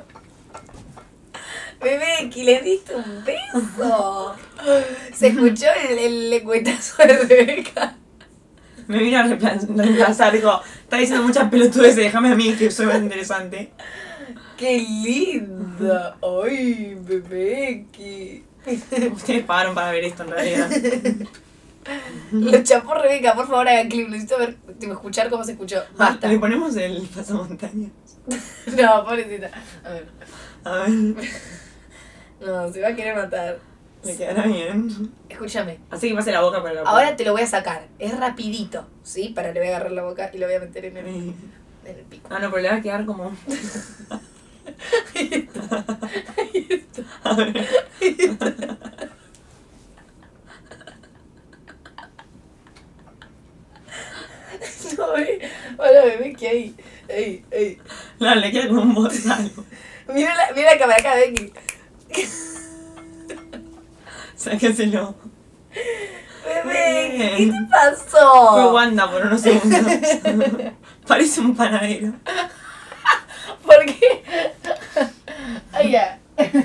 Bebé, que le diste un beso. Se escuchó el, el lengüetazo de Rebeca. Me vino a repla- reemplazar, dijo, está diciendo muchas pelotudeces, déjame a mí que soy más interesante. ¡Qué linda! ¡Ay, bebé! Que... Ustedes pagaron para ver esto en realidad. Lo chapó Rebeca, por favor hagan clip. Necesito ver, tipo, escuchar cómo se escuchó. Basta. Le ponemos el pasamontañas. No, pobrecita. A ver. A ver, No, se va a querer matar. me quedará bien. Escúchame. Así que pase la boca para la Ahora te lo voy a sacar. Es rapidito, ¿sí? Para le voy a agarrar la boca y lo voy a meter en el, en el pico. Ah, no, pero le va a quedar como... Ahí está. Ahí está. A ver. Ahí está. No, eh. Hola, bebé, que ahí. Ahí, ahí. No, le queda como un bozal. Mira la, mira la cámara acá, Becky. Sáquenselo. Bebé, ¿qué Bien. te pasó? Fue Wanda por unos segundos. Parece un panadero. ¿Por qué? Ay, ya.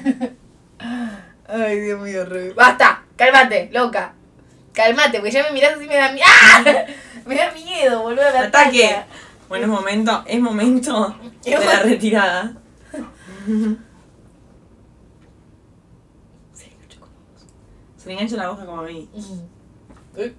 Ay, Dios mío, Rebe. ¡Basta! Cálmate, loca. Cálmate, porque ya me mirás así y me da miedo. ¡Ah! Me da miedo, boludo. Me Ataque. ataca. Bueno, es momento, es momento de la retirada. Se le enganchó como vos. Se le engancha la boca como a mí. Uy.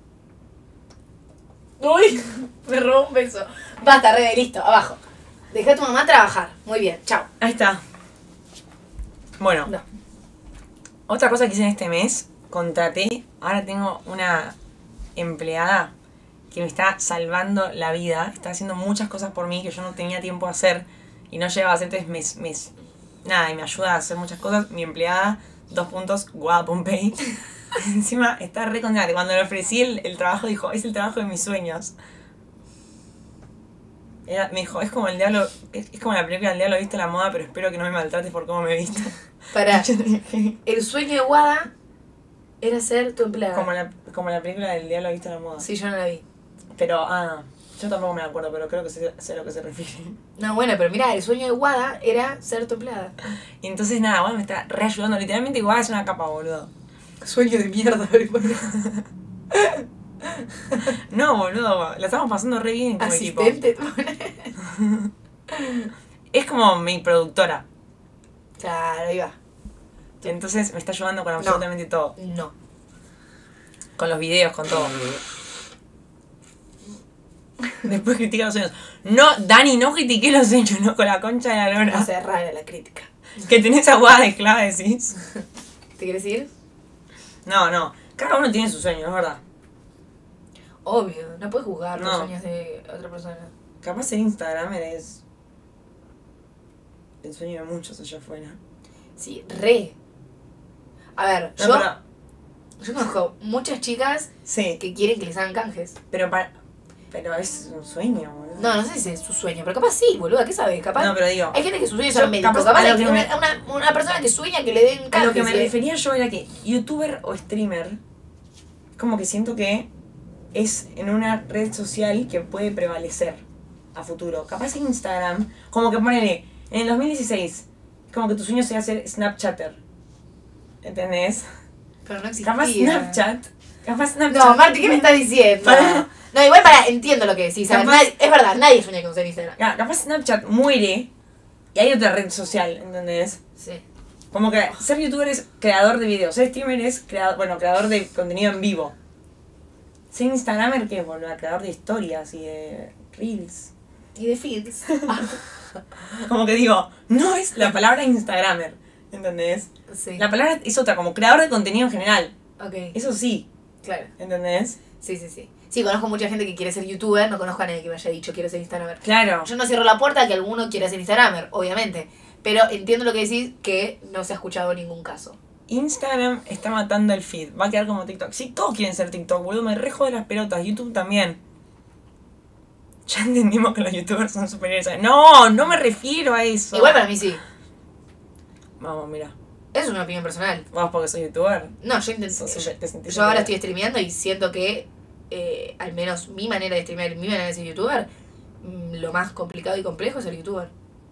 Uy, me robó un beso. Basta, Rebe, listo, abajo. Deja a tu mamá trabajar. Muy bien, chao. Ahí está. Bueno, No. otra cosa que hice en este mes, contraté, ahora tengo una empleada que me está salvando la vida, está haciendo muchas cosas por mí que yo no tenía tiempo a hacer y no llegaba a hacer, entonces me, me, nada, y me ayuda a hacer muchas cosas. Mi empleada, dos puntos, Guada Pompey. Encima está re contenta. Cuando le ofrecí el, el trabajo dijo, es el trabajo de mis sueños. Era, me dijo, es como el diablo, es, es como la película El diablo viste la moda, pero espero que no me maltrates por cómo me viste. Pará. Yo dije, El sueño de Guada era ser tu empleada. como la, como la película del diablo viste la moda. Sí, yo no la vi. Pero, ah, Yo tampoco me acuerdo, pero creo que sé, sé a lo que se refiere. No, bueno, pero mira, el sueño de Wada era ser tu empleada. Y entonces nada, Wada me está reayudando. Literalmente Wada es una capa, boludo. Sueño de mierda, No, boludo, la estamos pasando re bien como equipo. asistente. Es como mi productora. Claro, ahí va. Entonces me está ayudando con No. absolutamente todo. No. Con los videos, con todo. Después critica los sueños. No, Dani, no critiqué los sueños, no, con la concha de la lora. No sé, rara la crítica. Que tenés a Wada de esclava, decís. ¿Te quieres ir? No, no. Cada uno tiene sus sueños, es verdad. Obvio, no puedes juzgar los No. sueños de otra persona. Capaz ser Instagramer es el sueño de muchos allá afuera. Sí, re. A ver, No, yo, pero, yo conozco muchas chicas sí, que quieren que les hagan canjes. pero para, pero es un sueño, boludo. No, no sé si es su sueño, pero capaz sí, boluda, ¿qué sabes? Capaz. No, pero digo, Hay gente que su sueño es yo ser médico. capaz- Capaz, a lo hay que una, me- una, una persona que sueña que le den a canjes. lo que me y- refería yo era que youtuber o streamer, como que siento que es en una red social que puede prevalecer a futuro. Capaz en Instagram, como que ponele, en el dos mil dieciséis, como que tu sueño sea ser Snapchatter. ¿Entendés? Pero no existía. Capaz Snapchat. Capaz Snapchat. No, Marti, ¿qué me estás diciendo? Para. No, igual para, entiendo lo que decís. a ver, Capaz- nadie- es verdad, nadie sueña con ser Instagram. Ya, capaz Snapchat muere y hay otra red social, ¿entendés? Sí. Como que ser youtuber es creador de videos, ser streamer es creador, bueno, creador de contenido en vivo. Ser instagramer, ¿qué es, boludo? Creador de historias y de reels. Y de feeds. Como que digo, no es la palabra instagramer, ¿entendés? Sí. La palabra es otra, como creador de contenido en general. Ok, Eso sí, claro. ¿entendés? Sí, sí, sí. Sí, conozco mucha gente que quiere ser youtuber, no conozco a nadie que me haya dicho quiero ser instagramer. Claro. Yo no cierro la puerta a que alguno quiera ser instagramer, obviamente. Pero entiendo lo que decís, que no se ha escuchado ningún caso. Instagram está matando el feed, va a quedar como TikTok. Sí, todos quieren ser TikTok, boludo, me rejo de las pelotas, YouTube también. Ya entendimos que los youtubers son superiores a... No, no me refiero a eso. Igual para mí sí. Vamos, mira. Eso es una opinión personal. Vamos porque soy youtuber. No, yo intento. Sos- Yo, te sentís yo ahora superior. estoy streameando y siento que, eh, al menos mi manera de streamear y mi manera de ser youtuber, mm, lo más complicado y complejo es ser youtuber.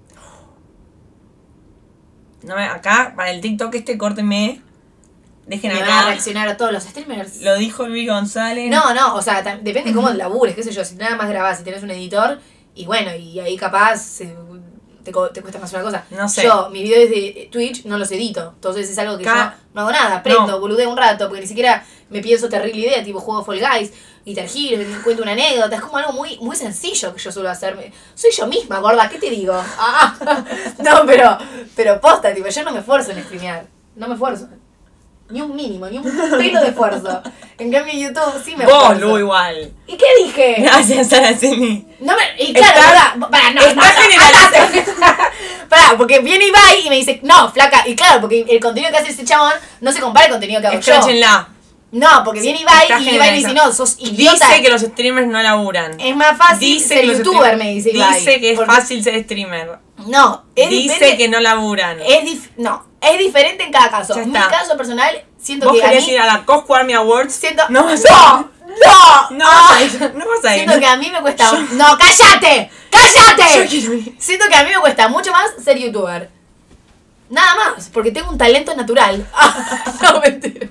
No me, acá, para el TikTok este, córtenme. Dejen Me van a acá. reaccionar a todos los streamers. Lo dijo Luis González. No, no, o sea, tam- depende cómo labures, qué sé yo, si nada más grabás, si tenés un editor, y bueno, y ahí capaz se- te, co- te cuesta más una cosa. No sé. Yo, mis videos de Twitch no los edito, entonces es algo que Ca- yo no hago nada, prendo, No. boludeo un rato, porque ni siquiera me pienso terrible idea, tipo juego Fall Guys, Guitar Hero, me cuento una anécdota, es como algo muy, muy sencillo que yo suelo hacerme. Soy yo misma, gorda, ¿qué te digo? Ah, no, pero, pero posta, tipo, yo no me esfuerzo en streamear, no me esfuerzo. Ni un mínimo, ni un pelo de esfuerzo. En cambio en YouTube sí me Vos, esfuerzo. Lu, igual. ¿Y qué dije? Gracias, Araceli. No me, y claro, Estás- ¿verdad? Pará, no, estás no, no, generalizando. andate. Pará, porque viene Ibai y me dice, no, flaca, y claro, porque el contenido que hace ese chabón no se compara al contenido que hago yo. Escráchenla. No, porque viene Ibai Estás y Ibai me dice, generalizando. no, sos idiota. Dice que los streamers no laburan. Es más fácil Dice ser que los youtuber, stream- me dice Ibai. Dice que es Porque- fácil ser streamer. No, es Dice depende- que no laburan. Es dif- no, es diferente en cada caso. Ya En mi está. caso personal, siento Vos que a querés mí... ir a la Cosco Army Awards. Siento... No vas a ¡No! ¡No! No Ah, vas a ir. No vas a ir. Siento que a mí me cuesta... Yo- ¡No, cállate! ¡Cállate! Yo quiero ir. Siento que a mí me cuesta mucho más ser youtuber. Nada más, porque tengo un talento natural. No, mentira.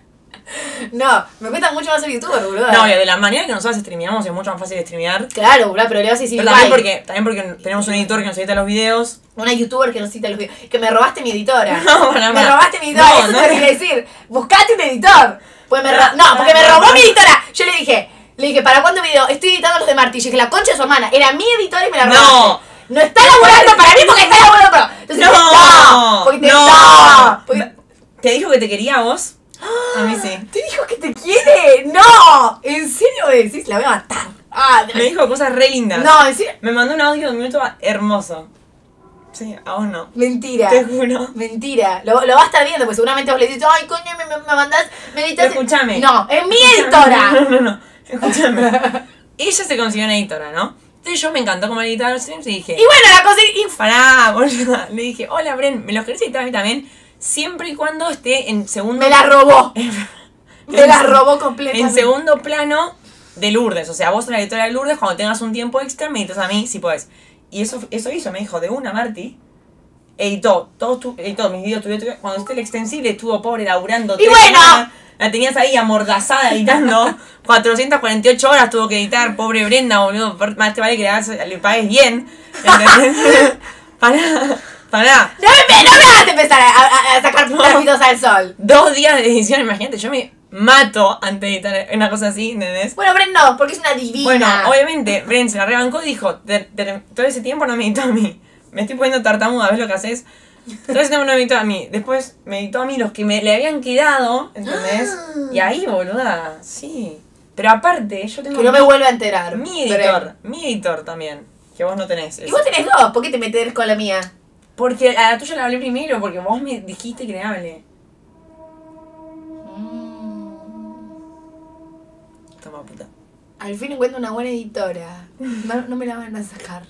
No, me cuesta mucho más ser youtuber, boludo. No, obvio, de la manera que nosotros streameamos es mucho más fácil de streamear. Claro, boludo, pero le vas a decir Pero también bye. porque, también porque tenemos un editor que nos edita los videos. Una youtuber que nos cita los videos. Que me robaste mi editora. No, para, Me para. robaste mi editora, No, eso no. te lo quería decir. Buscate un editor. Pues me ro- Para, no, porque para, me robó para. mi editora. Yo le dije, le dije, ¿para cuándo video? Estoy editando los de Marti. Y dije, la concha de su hermana. Era mi editora y me la No. robaste. No está laburando para mí porque está laburando para. Entonces, No. no. Porque te No. no. Porque- ¿Te dijo que te quería a vos? A mí sí. Te dijo que te quiere. No. ¿En serio me decís? La voy a matar. Ah, Me dijo cosas re lindas. no, en serio. Me mandó un audio de un minuto hermoso. Sí, a vos no. Mentira. Te juro. Mentira. Lo, lo va a estar viendo, pues seguramente vos le decís, ay, coño, me, me, me mandás, me editas. Pero escúchame. No, es mi Escúchame. editora. No, no, no. Escúchame. Ella se consiguió una editora, ¿no? Entonces yo me encantó como editar los streams y dije, Y bueno, la cosa es... pará, boluda. Le dije, hola, Bren, ¿me los querés editar a mí también? Siempre y cuando esté en segundo... Me la robó. Me la robó completamente. En segundo plano de Lourdes. O sea, vos sos la editora de Lourdes, cuando tengas un tiempo extra, me editas a mí, si podés. Y eso, eso hizo, me dijo, de una, Marti. Editó, todo tu, editó mis videos, tu, tu, cuando esté el extensible estuvo pobre laburando. ¡Y bueno! Semanas, la tenías ahí amordazada editando. cuatrocientas cuarenta y ocho horas tuvo que editar, pobre Brenda, boludo. Más te vale que le, hagas, le pagues bien. ¿Entendés? Pará, pará. No me, no me hagas empezar a, a, a sacar trapitos al sol. Dos días de edición, imagínate, yo me mato antes de editar una cosa así, ¿entendés? Bueno, Bren no, porque es una divina. Bueno, obviamente, Bren se la rebancó y dijo, "Te- te- todo ese tiempo no me editó a mí. Me estoy poniendo tartamuda, ¿ves lo que haces? Todo ese tiempo no me editó a mí. Después me editó a mí los que me le habían quedado, ¿entendés? Y ahí, boluda, sí. Pero aparte, yo tengo Que no me vuelva a enterar. mi Bren. editor, mi editor también, que vos no tenés. Y ese. vos tenés dos, ¿por qué te metés con la mía? Porque a la tuya la hablé primero, porque vos me dijiste que le hable. Toma puta. Al fin encuentro una buena editora. No, no me la van a sacar.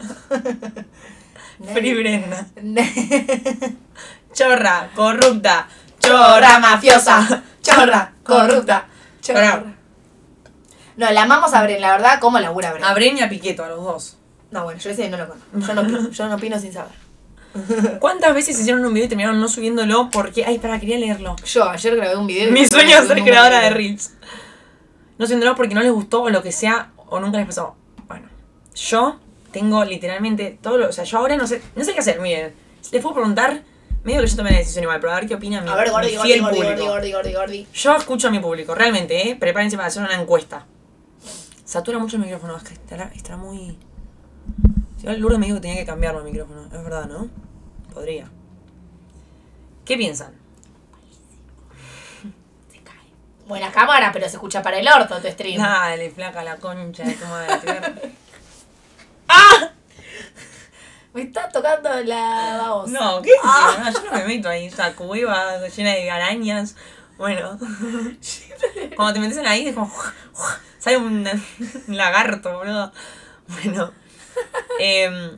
Free Brenda. Nadie- Chorra, corrupta, Chorra mafiosa. Chorra, corrupta. Chorra. Pará. No, la amamos a Bren, la verdad, ¿cómo labura Bren? A Bren y a Piqueto, a los dos. No, bueno, yo ese no lo conozco. Yo no opino, yo no opino sin saber. ¿Cuántas veces hicieron un video y terminaron no subiéndolo porque... Ay, pará, quería leerlo. Yo ayer grabé un video. y Mi no sueño es subí ser ningún creadora de video. Reels. No subiéndolo porque no les gustó o lo que sea, o nunca les pasó. Bueno, yo tengo literalmente todo lo... O sea, yo ahora no sé, no sé qué hacer, miren. Les puedo preguntar, medio que yo tomé la decisión igual, pero a ver qué opina mi, A ver, Gordi, mi Gordi, fiel Gordi, público. Gordi, Gordi, Gordi, Gordi. Yo escucho a mi público, realmente, ¿eh? Prepárense para hacer una encuesta. Satura mucho el micrófono, es que estará, estará muy... Si no, el Lourdes me dijo que tenía que cambiarlo el micrófono, es verdad, ¿no? Podría. ¿Qué piensan? Se cae. Buena cámara, pero se escucha para el orto tu stream. Dale, flaca, la concha de tu madre. ¡Ah! Me está tocando la babosa. No, ¿qué? Ah. No, yo no me meto ahí, esa cueva llena de arañas. Bueno. Cuando te metes en ahí es como... Sale un, un lagarto, boludo. Bueno. Eh,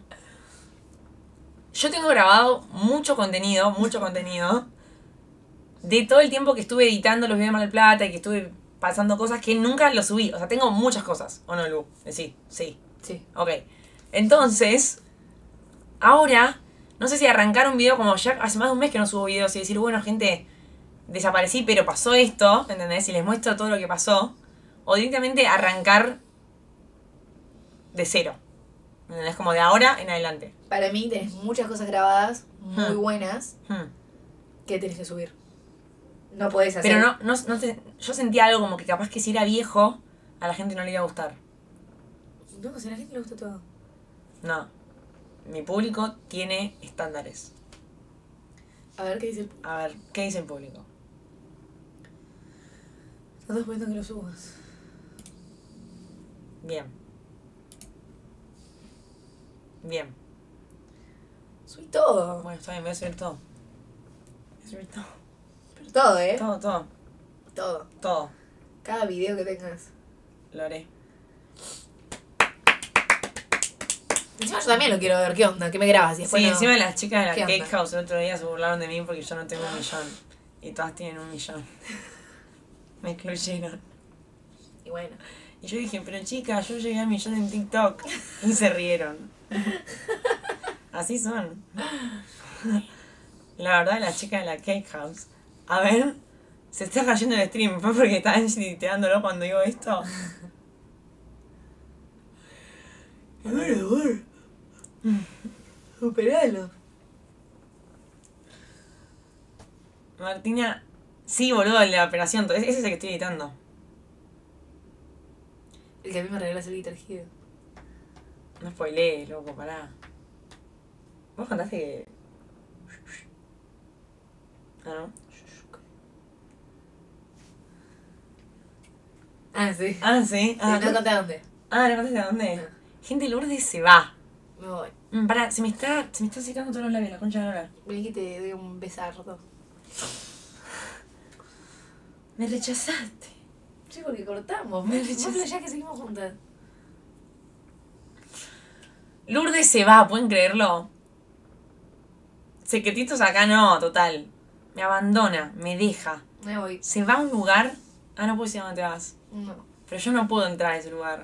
yo tengo grabado mucho contenido, mucho contenido. De todo el tiempo que estuve editando los videos de Mar del Plata y que estuve pasando cosas que nunca los subí. O sea, tengo muchas cosas. ¿O no, Lu? Eh, Sí, sí. Sí. Ok. Entonces, ahora, no sé si arrancar un video como ya hace más de un mes que no subo videos y decir, bueno, gente, desaparecí, pero pasó esto, ¿entendés? Y les muestro todo lo que pasó. O directamente arrancar de cero. ¿Entendés? Como de ahora en adelante. Para mí tenés muchas cosas grabadas, muy Hmm. buenas, Hmm. que tenés que subir. No podés hacer. Pero no, no, no te- yo sentía algo como que capaz que si era viejo, a la gente no le iba a gustar. No, si a la gente le gusta todo. No. Mi público tiene estándares. A ver qué dice el. A ver, ¿qué dice el público? Estás poniendo que lo subas. Bien. Bien. Subí todo. Bueno, está bien, voy a subir todo. Voy a subir todo. Pero todo, ¿eh? Todo, todo, Todo. todo. Cada video que tengas. Lo haré. Encima yo también lo quiero ver. ¿Qué onda? ¿Qué me grabas? Y después Sí, no. encima las chicas de ¿Qué la onda? Cake House el otro día se burlaron de mí porque yo no tengo un millón. Y todas tienen un millón. Me excluyeron. Y bueno. Y yo dije, pero chicas, yo llegué al millón en TikTok. Y se rieron. Así son. La verdad, las chicas de la Cake House. A ver, se está cayendo el stream. ¿Fue porque estaban editeándolo cuando digo esto? A ver, a ver. Superalo. Martina. Sí, boludo, el de la operación. Ese es el que estoy editando. El que a mí me regalas el Guitar Hero. No spoilees, loco, pará. ¿Vos contaste que...? Ah, ¿no? Ah, sí. Ah, sí. Ah, Sí, no conté dónde. ah, ¿no contaste a dónde? Gente, Lourdes se va. Me voy. Mm, pará, se me está, se me está secando todos los labios, la concha de la lora. Vení que te doy un besardo. Me rechazaste. Sí, porque cortamos. Me Me rechazaste. ya que seguimos juntas. Lourdes se va, ¿pueden creerlo? Secretitos acá no, total. Me abandona, me deja. Me voy. Se va a un lugar... Ah, no puedo decir a dónde te vas. No. Pero yo no puedo entrar a ese lugar.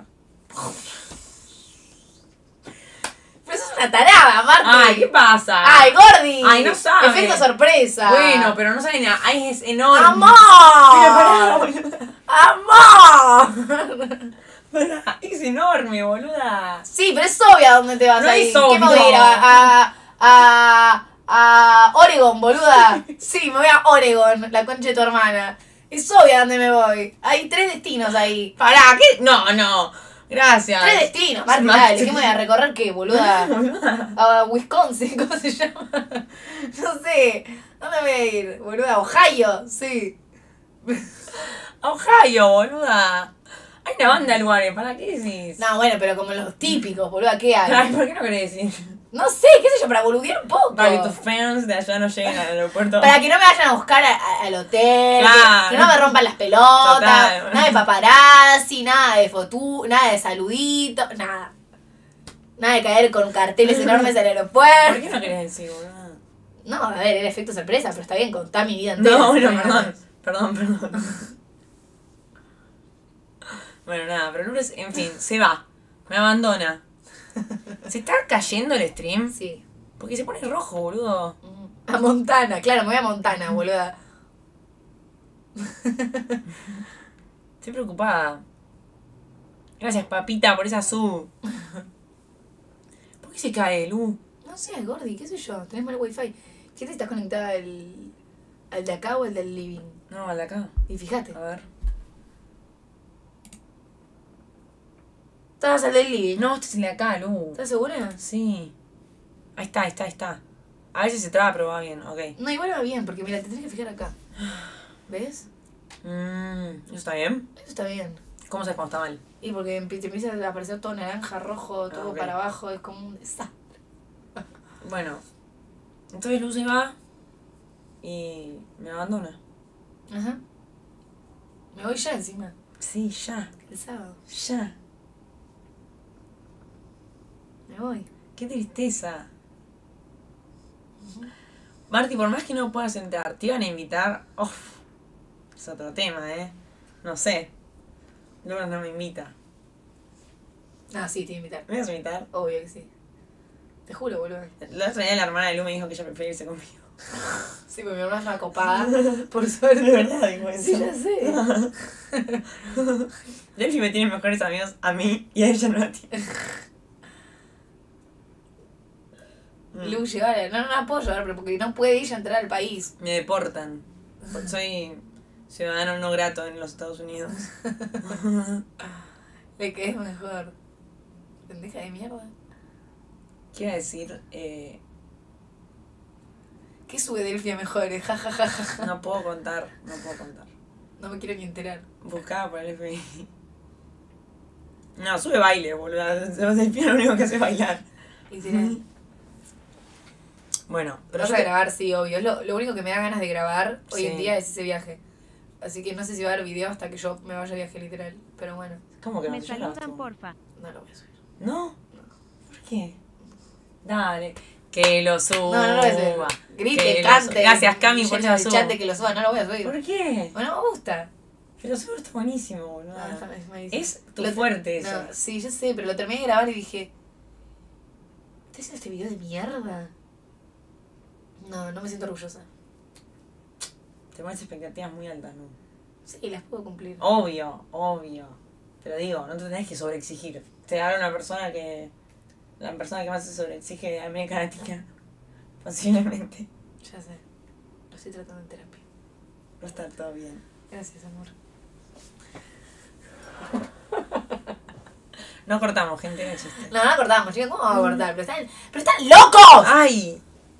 Pero eso es una tarada, Marti. Ay, ¿qué pasa? Ay, Gordi. Ay, no sabe. Efecto sorpresa. Bueno, pero no sabe nada. Ay, es enorme. ¡Amor! Pero pará, boluda. ¡Amor! Pará, es enorme, boluda. Sí, pero es obvio a dónde te vas No ahí. es ¿Qué me voy a obvio. ir? A, a, a, a Oregon, boluda. Sí, me voy a Oregon, la concha de tu hermana. Es obvio a dónde me voy. Hay tres destinos ahí. Pará, ¿qué? No, no. Gracias. Tres destinos, Marti, Marti. dale. ¿Qué me voy a recorrer qué, boluda? Boluda. A Wisconsin, ¿cómo se llama? No sé. ¿Dónde voy a ir, boluda? Ohio, sí. A Ohio, boluda. Hay una banda de lugares, ¿para qué decís? No, bueno, pero como los típicos, boluda, ¿qué hay? Ay, ¿por qué no querés decir? No sé, qué sé yo, para boludear un poco. Para que tus fans de allá no lleguen al aeropuerto. Para que no me vayan a buscar a- a- al hotel, Claro. que, que no me rompan las pelotas, Total. nada de paparazzi, nada de fotú, nada de saludito, nada. Nada de caer con carteles enormes al ¿Por aeropuerto. qué no querés decir, boluda? No, a ver, era efecto sorpresa, pero está bien, contá mi vida entera. No, bueno, perdón. Perdón, perdón. Bueno, nada, pero Lourdes, en fin, se va. Me abandona. ¿Se está cayendo el stream? Sí. Porque se pone rojo, boludo. A Montana, claro, me voy a Montana, boluda. Estoy preocupada. Gracias, papita, por esa sub. ¿Por qué se cae, Lu? No sé, Gordi, qué sé yo, tenés mal wifi. ¿Qué te estás conectada al, al de acá o al del living? No, al de acá. Y fíjate. A ver. ¿Estabas al del living? No, este es el de acá, Lu. ¿Estás segura? Sí. Ahí está, ahí está, ahí está. A veces se traba, pero va bien, ok. No, igual va bien, porque mira, te tenés que fijar acá. ¿Ves? Mmm, ¿eso está bien? Eso está bien. ¿Cómo sabes cuando está mal? Y porque empie- te empieza a aparecer todo naranja, rojo, todo Ah, ok. para abajo, es como un desastre. Bueno, entonces Lu se va y me abandona. Ajá. Me voy ya encima, Sí, ya, el sábado. ya. Me voy. Qué tristeza. Marti, por más que no puedas entrar, te iban a invitar. Uf, es otro tema, ¿eh? No sé. Lourdes no me invita. Ah, sí, te voy a invitar. ¿Me vas a invitar? Obvio que sí. Te juro, boludo. La otra día la hermana de Lu me dijo que ella prefería irse conmigo. Sí, porque mi hermana es una copada, por suerte. De verdad dijo eso. Sí, ya sé. Delphi me tiene mejores amigos a mí y a ella no a ti. Lu, llevar, no, no la puedo llevar, pero porque no puede ella entrar al país. Me deportan. Soy ciudadano no grato en los Estados Unidos. Le quedé mejor. Pendeja de mierda. Quiero decir, eh, ¿Qué sube Delphi a mejores? Ja, ja, ja, ja. no puedo contar, no puedo contar. No me quiero ni enterar. Buscaba por el F B I. No, sube baile, boludo. Delphi lo único que hace es bailar. Literal. Bueno, Pero pero vas yo a te- grabar, sí, obvio. Es lo, lo único que me da ganas de grabar hoy Sí. en día es ese viaje. Así que no sé si va a haber video hasta que yo me vaya de viaje literal. Pero bueno, ¿Cómo que no? Me Yo grabas saludan, tú. porfa. no lo voy a subir. ¿No? ¿Por qué? Dale. Que lo suba. No, no lo voy a subir. Grite, Que lo cante. suba. Gracias, Cami, por lleno esa el sub. chat de que lo suba, no lo voy a subir. ¿Por qué? Bueno, me gusta. Pero sub está buenísimo, boludo. No, está- es malísimo. Es tu Lo- fuerte eso. No, sí, yo sé, pero lo terminé de grabar y dije, ¿estás haciendo este video de mierda? No, no me siento orgullosa. Te pones expectativas muy altas, ¿no? Sí, las puedo cumplir. Obvio, obvio. Te lo digo, no te tenés que sobreexigir. Te habla una persona que... La persona que más se sobreexige de América Latina. Posiblemente. Ya sé. Lo estoy tratando en terapia. Va a estar todo bien. Gracias, amor. No cortamos, gente, no existe. No, no cortamos, chicos. ¿Cómo vamos a cortar? Pero están, pero están locos. ¡Ay!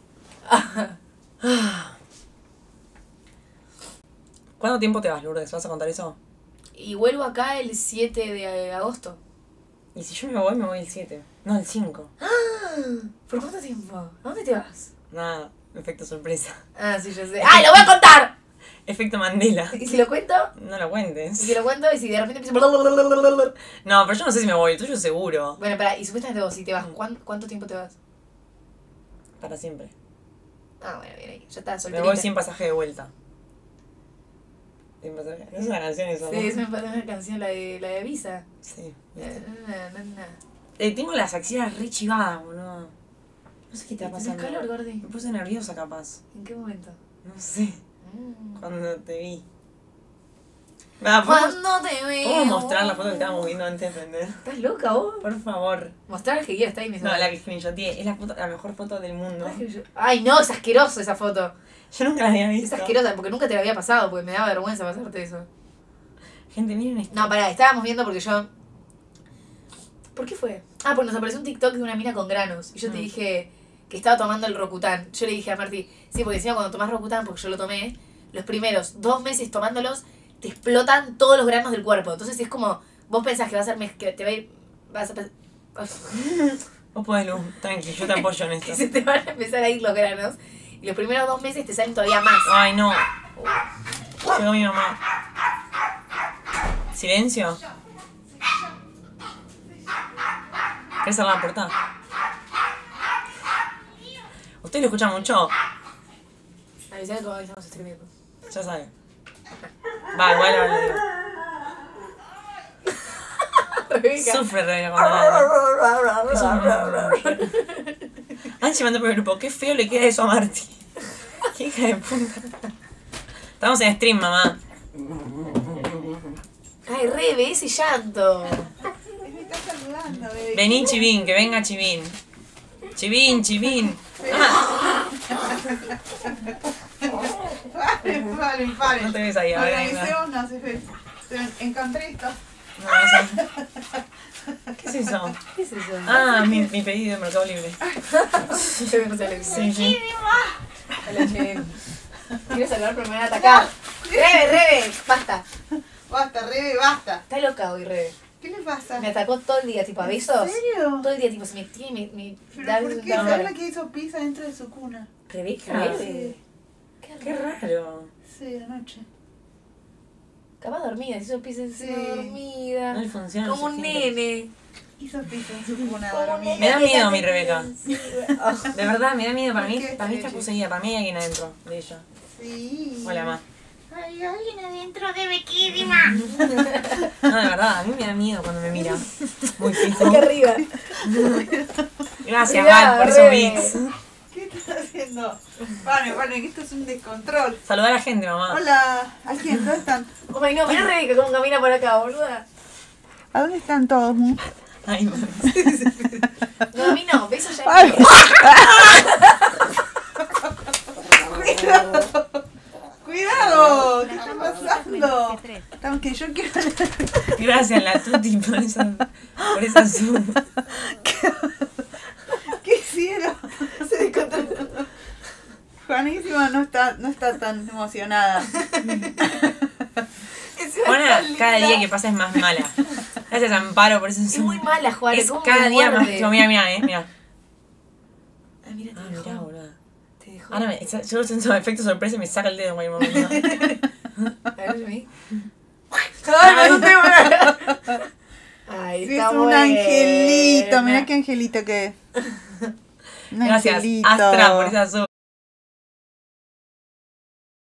¿Cuánto tiempo te vas, Lourdes? ¿Vas a contar eso? Y vuelvo acá el siete de agosto. Y si yo me voy, me voy el siete. No, el cinco. ¿Por cuánto tiempo? ¿A dónde te vas? Nada, efecto sorpresa. Ah, sí, yo sé. ¡Ay, lo voy a contar! Efecto Mandela. ¿Y si lo cuento? No lo ¿Y cuentes. si lo cuento? ¿Y si de repente empiezo... No, pero yo no sé si me voy, el tuyo seguro. Bueno, pará, y supuestamente vos, si te vas, ¿cuán- ¿cuánto tiempo te vas? Para siempre. Ah, bueno, bien ahí. Ya está, Me solterita. voy sin pasaje de vuelta. Te empezó- No es una canción eso, Sí, ¿no? eso me parece una canción, la de, la de Visa. Sí. Na, na, na, na. Eh, tengo las axilas re chivadas, boludo. No sé qué te va ¿Tenés pasando. calor, Gordi? Me puse nerviosa, capaz. ¿En qué momento? No sé. Mm. Cuando te vi. Va, ¿podemos, Cuando te veo. ¿podemos mostrar la foto que estábamos viendo antes de prender? ¿Estás loca vos? Por favor. Mostrar el que quieras, está ahí, mi No, la que screenshoteé. Es la, foto, la mejor foto del mundo. Ay, no, es asqueroso esa foto. Yo nunca la había Es visto. asquerosa, porque nunca te la había pasado, porque me daba vergüenza pasarte eso. Gente, miren esto. No, pará, estábamos viendo porque yo... ¿Por qué fue? Ah, porque nos apareció un TikTok de una mina con granos. Y yo te Mm. dije que estaba tomando el Rokutan. Yo le dije a Marti, sí, porque encima cuando tomás Rokutan, porque yo lo tomé, los primeros dos meses tomándolos, te explotan todos los granos del cuerpo. Entonces es como, vos pensás que va a ser, mez- que te va a ir, vas a pe- Vos podés, Lu. Tranqui, yo te apoyo en esto. que se te van a empezar a ir los granos. Y los primeros dos meses te salen todavía más. Ay, no. Llegó mi mamá. ¿Silencio? ¿Querés cerrar la puerta? ¿Usted lo escucha mucho? Avisá que todavía estamos streamando. Ya sabe. Va, igual ahora le digo. Rebeca. Sufre Rebeca cuando ladra. Eso me- Anchi mandó por el grupo. Qué feo le queda eso a Marti. Qué hija de puta. Estamos en stream, mamá. Ay, Rebe, ese llanto. Me está saludando, bebé. Vení, Chivín, que venga Chivín. Chivín, Chivín. Ah, Vale, vale, vale. no te ves ahí, a ver. venga. Organicemos, no, se fue. Se- Encontré esto. No, no sé. ¿Qué es eso? ¿Qué es eso? Ah, mi, mi pedido de Mercado Libre. Sí, sí. Hola, che. Quiero saludar, pero me van a atacar. Rebe, Rebe, basta. Basta, Rebe, basta. Está loca hoy, Rebe. ¿Qué le pasa? Me atacó todo el día, tipo, a besos. ¿En serio? Todo el día, tipo, se me tiene, me, me ¿Pero da por qué? da- ¿Sabes la que hizo pizza dentro de su cuna? Rebeca, Ah, Rebe. Qué raro. Sí, anoche. Capaz dormida, se hizo pizza Sí. dormida. No le funciona. Como un nene. Hizo pizza en su cuna Como un dormida. Me da miedo mi Rebeca. Sí, güey. Oh. De verdad, me da miedo. Para mí, ¿Por qué? para mí está poseída. Para mí hay alguien adentro de ella. Sí. Hola, ma. Hay alguien adentro de Bequísima. No, de verdad, a mí me da miedo cuando me mira. Muy fijo. Acá arriba. Gracias, Cuidado, Val, por esos Rebe. beats. ¿Qué estás haciendo? Vale, vale, que esto es un descontrol. Saludar a la gente, mamá. Hola, ¿a quién? ¿Dónde están? Ay, no, mirá Rebeca cómo camina por acá, boluda. ¿A dónde están todos? Ay, mami. No, a mí no, besos ya. Ay. Cuidado. Cuidado. ¿Qué está pasando? Aunque yo quiero... Gracias, la Tuti, por esa, por esa sub. ¿Qué hicieron? Se descontroló. Juanísima no está, no está tan emocionada. Juana, cada día que pasa es más mala. Gracias, Amparo, por esa Es sub. muy mala, Juan. Es ¿cómo cada me día más. muerde? Tipo, mira, mira, eh, mira. Ah, mira, te Ah, dejó. mirá, boludo. Te dejó. Ahora me, yo siento efecto sorpresa y me saca el dedo en cualquier momento. A ver, yo vi. Ay, no te voy. Ay, Sí, está es un buena. angelito. Mirá qué angelito que es. Un Gracias, angelito. Astra, por esa sub.